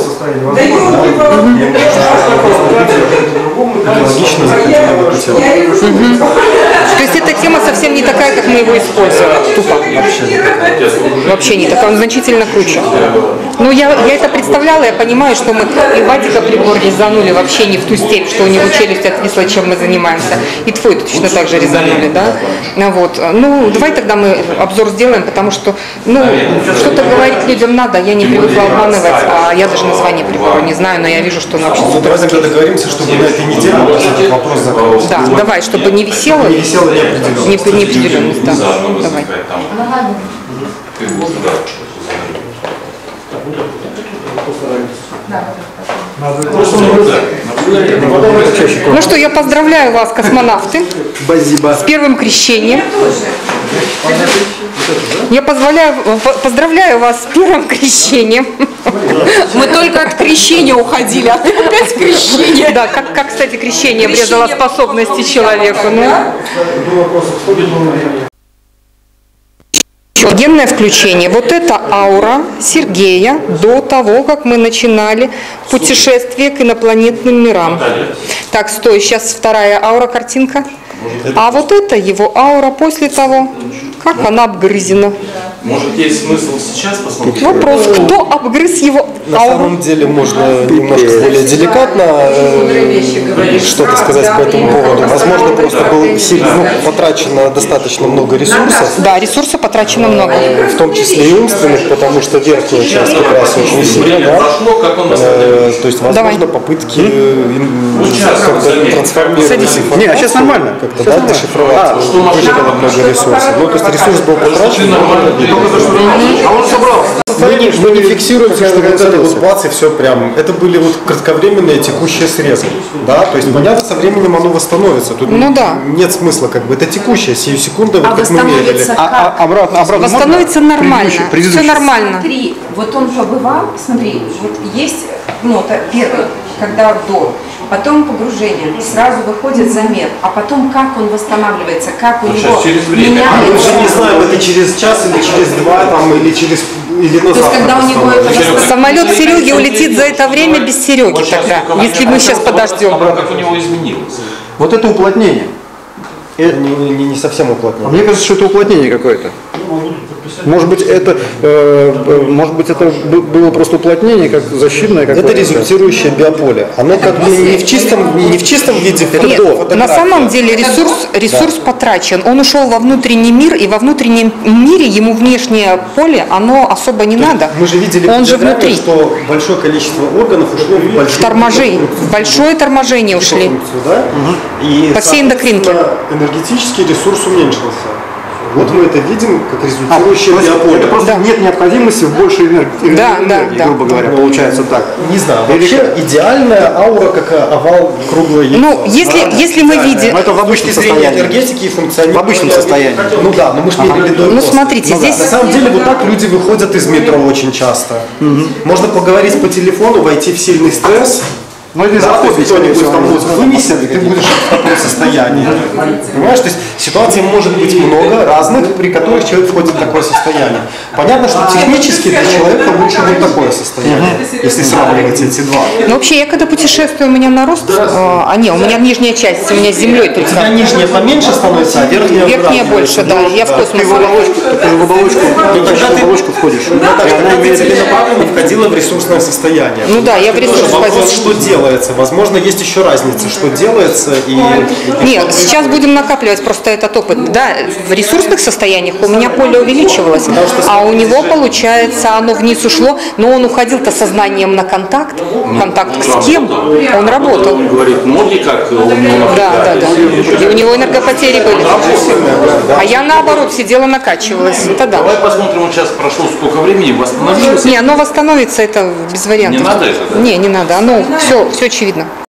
То есть эта тема совсем не такая, как мы его используем. Тупо. Вообще не такая, он значительно круче. Ну, я это представляла, я понимаю, что мы и Вадика прибор резанули вообще не в ту степь, что у него челюсть отвисла, чем мы занимаемся. И твой точно так же резанули, да? Вот. Ну, давай тогда мы обзор сделаем, потому что, ну, что-то говорить людям надо, я не привыкла обманывать, а я даже название прибора не знаю, но я вижу, что он вообще давай тогда договоримся, чтобы на этой неделе этот вопрос закрылся. Да, давай, чтобы не висело. Не висела неопределенность. Да. Давай. Ну что, я поздравляю вас, космонавты, с первым крещением. Я поздравляю вас с первым крещением. Мы только от крещения уходили, а ты опять крещение. Да, как, кстати, крещение обрезало способности человеку. Генное включение. Вот это аура Сергея до того, как мы начинали путешествие к инопланетным мирам. Так, стой, сейчас вторая аура, картинка. А вот это его аура после того, как она обгрызена. Может, есть смысл сейчас посмотреть? Вопрос, кто обгрыз его на ауру? самом деле можно немножко более деликатно что-то сказать по этому поводу. Возможно, просто было сильно потрачено достаточно много ресурсов. Да, ресурсов потрачено много. В том числе и умственных, потому что верхняя часть как раз очень сильно, да? То есть, возможно, попытки трансформировать. Не, а сейчас нормально. Как-то, да, дешифровать. Выжигало много ресурсов. Ну, то есть ресурс был потрачен. Мы не фиксируем, что вот это вот бац и все прям. Это были вот кратковременные текущие срезы. Да, то есть понятно, со временем оно восстановится. Тут нет смысла, как бы это текущее, сию секунду, вот как мы мерили. Обратно. Восстановится нормально. Все нормально. Смотри, вот он побывал, смотри, вот есть, ну, это первый, когда до. Потом погружение, сразу выходит замер, а потом как он восстанавливается, как у него меняется. Мы же не знаем, это через час или через два, там, или через... Или то есть, когда у него это... Самолет Сереги улетит за это время без Сереги тогда, если мы сейчас подождем. Как у него изменилось? Вот это уплотнение. Не совсем уплотнение. А мне кажется, что это уплотнение какое-то. Может быть, это было просто уплотнение, как защитное какое-то. Это результирующее биополе. Оно как бы не в чистом виде. Нет, на самом деле ресурс потрачен. Он ушел во внутренний мир, и во внутреннем мире ему внешнее поле, оно особо не надо. Мы же видели, он же внутри. Что большое количество органов ушло в большое торможение ушли. Да? И по всей эндокринке. Энергетический ресурс уменьшился. Вот мы это видим как результирующее биополе. Это просто нет необходимости в большей энергии, грубо говоря, получается так. Не знаю, вообще идеальная аура, как овал круглое яйцо. Ну, если мы видим... Но это в обычном состоянии. Энергетики и функционирования. В обычном состоянии. Ну да, но мы же мерили до. Ну смотрите, здесь... На самом деле вот так люди выходят из метро очень часто. Можно поговорить по телефону, войти в сильный стресс. Но это кто-нибудь там мозг вынесет, и ты будешь в таком состоянии. Понимаешь, то есть ситуаций может быть много разных, при которых человек входит в такое состояние. Понятно, что технически для человека лучше вот такое состояние, если сравнивать эти два. Ну вообще, я когда путешествую, у меня нарост, у меня нижняя часть, у меня с землей только. У тебя нижняя поменьше становится, а верхняя больше, да, я в космос. Ты в оболочку входишь. Она целенаправленно входила в ресурсное состояние. Ну да, я в ресурс входила. Что делается? Возможно, есть еще разница, что делается и... Нет, сейчас будем накапливать просто этот опыт. Да, в ресурсных состояниях у меня поле увеличивалось, а у него, получается, оно вниз ушло, но он уходил-то сознанием на контакт. Контакт с кем? Он работал. Он говорит, ноги как у него... Да. И у него энергопотери были. А я, наоборот, сидела, накачивалась. Это да. Давай посмотрим, вот сейчас прошло сколько времени, восстановилось? Не, оно восстановится, это без вариантов. Не надо это, да? Не надо, оно все очевидно.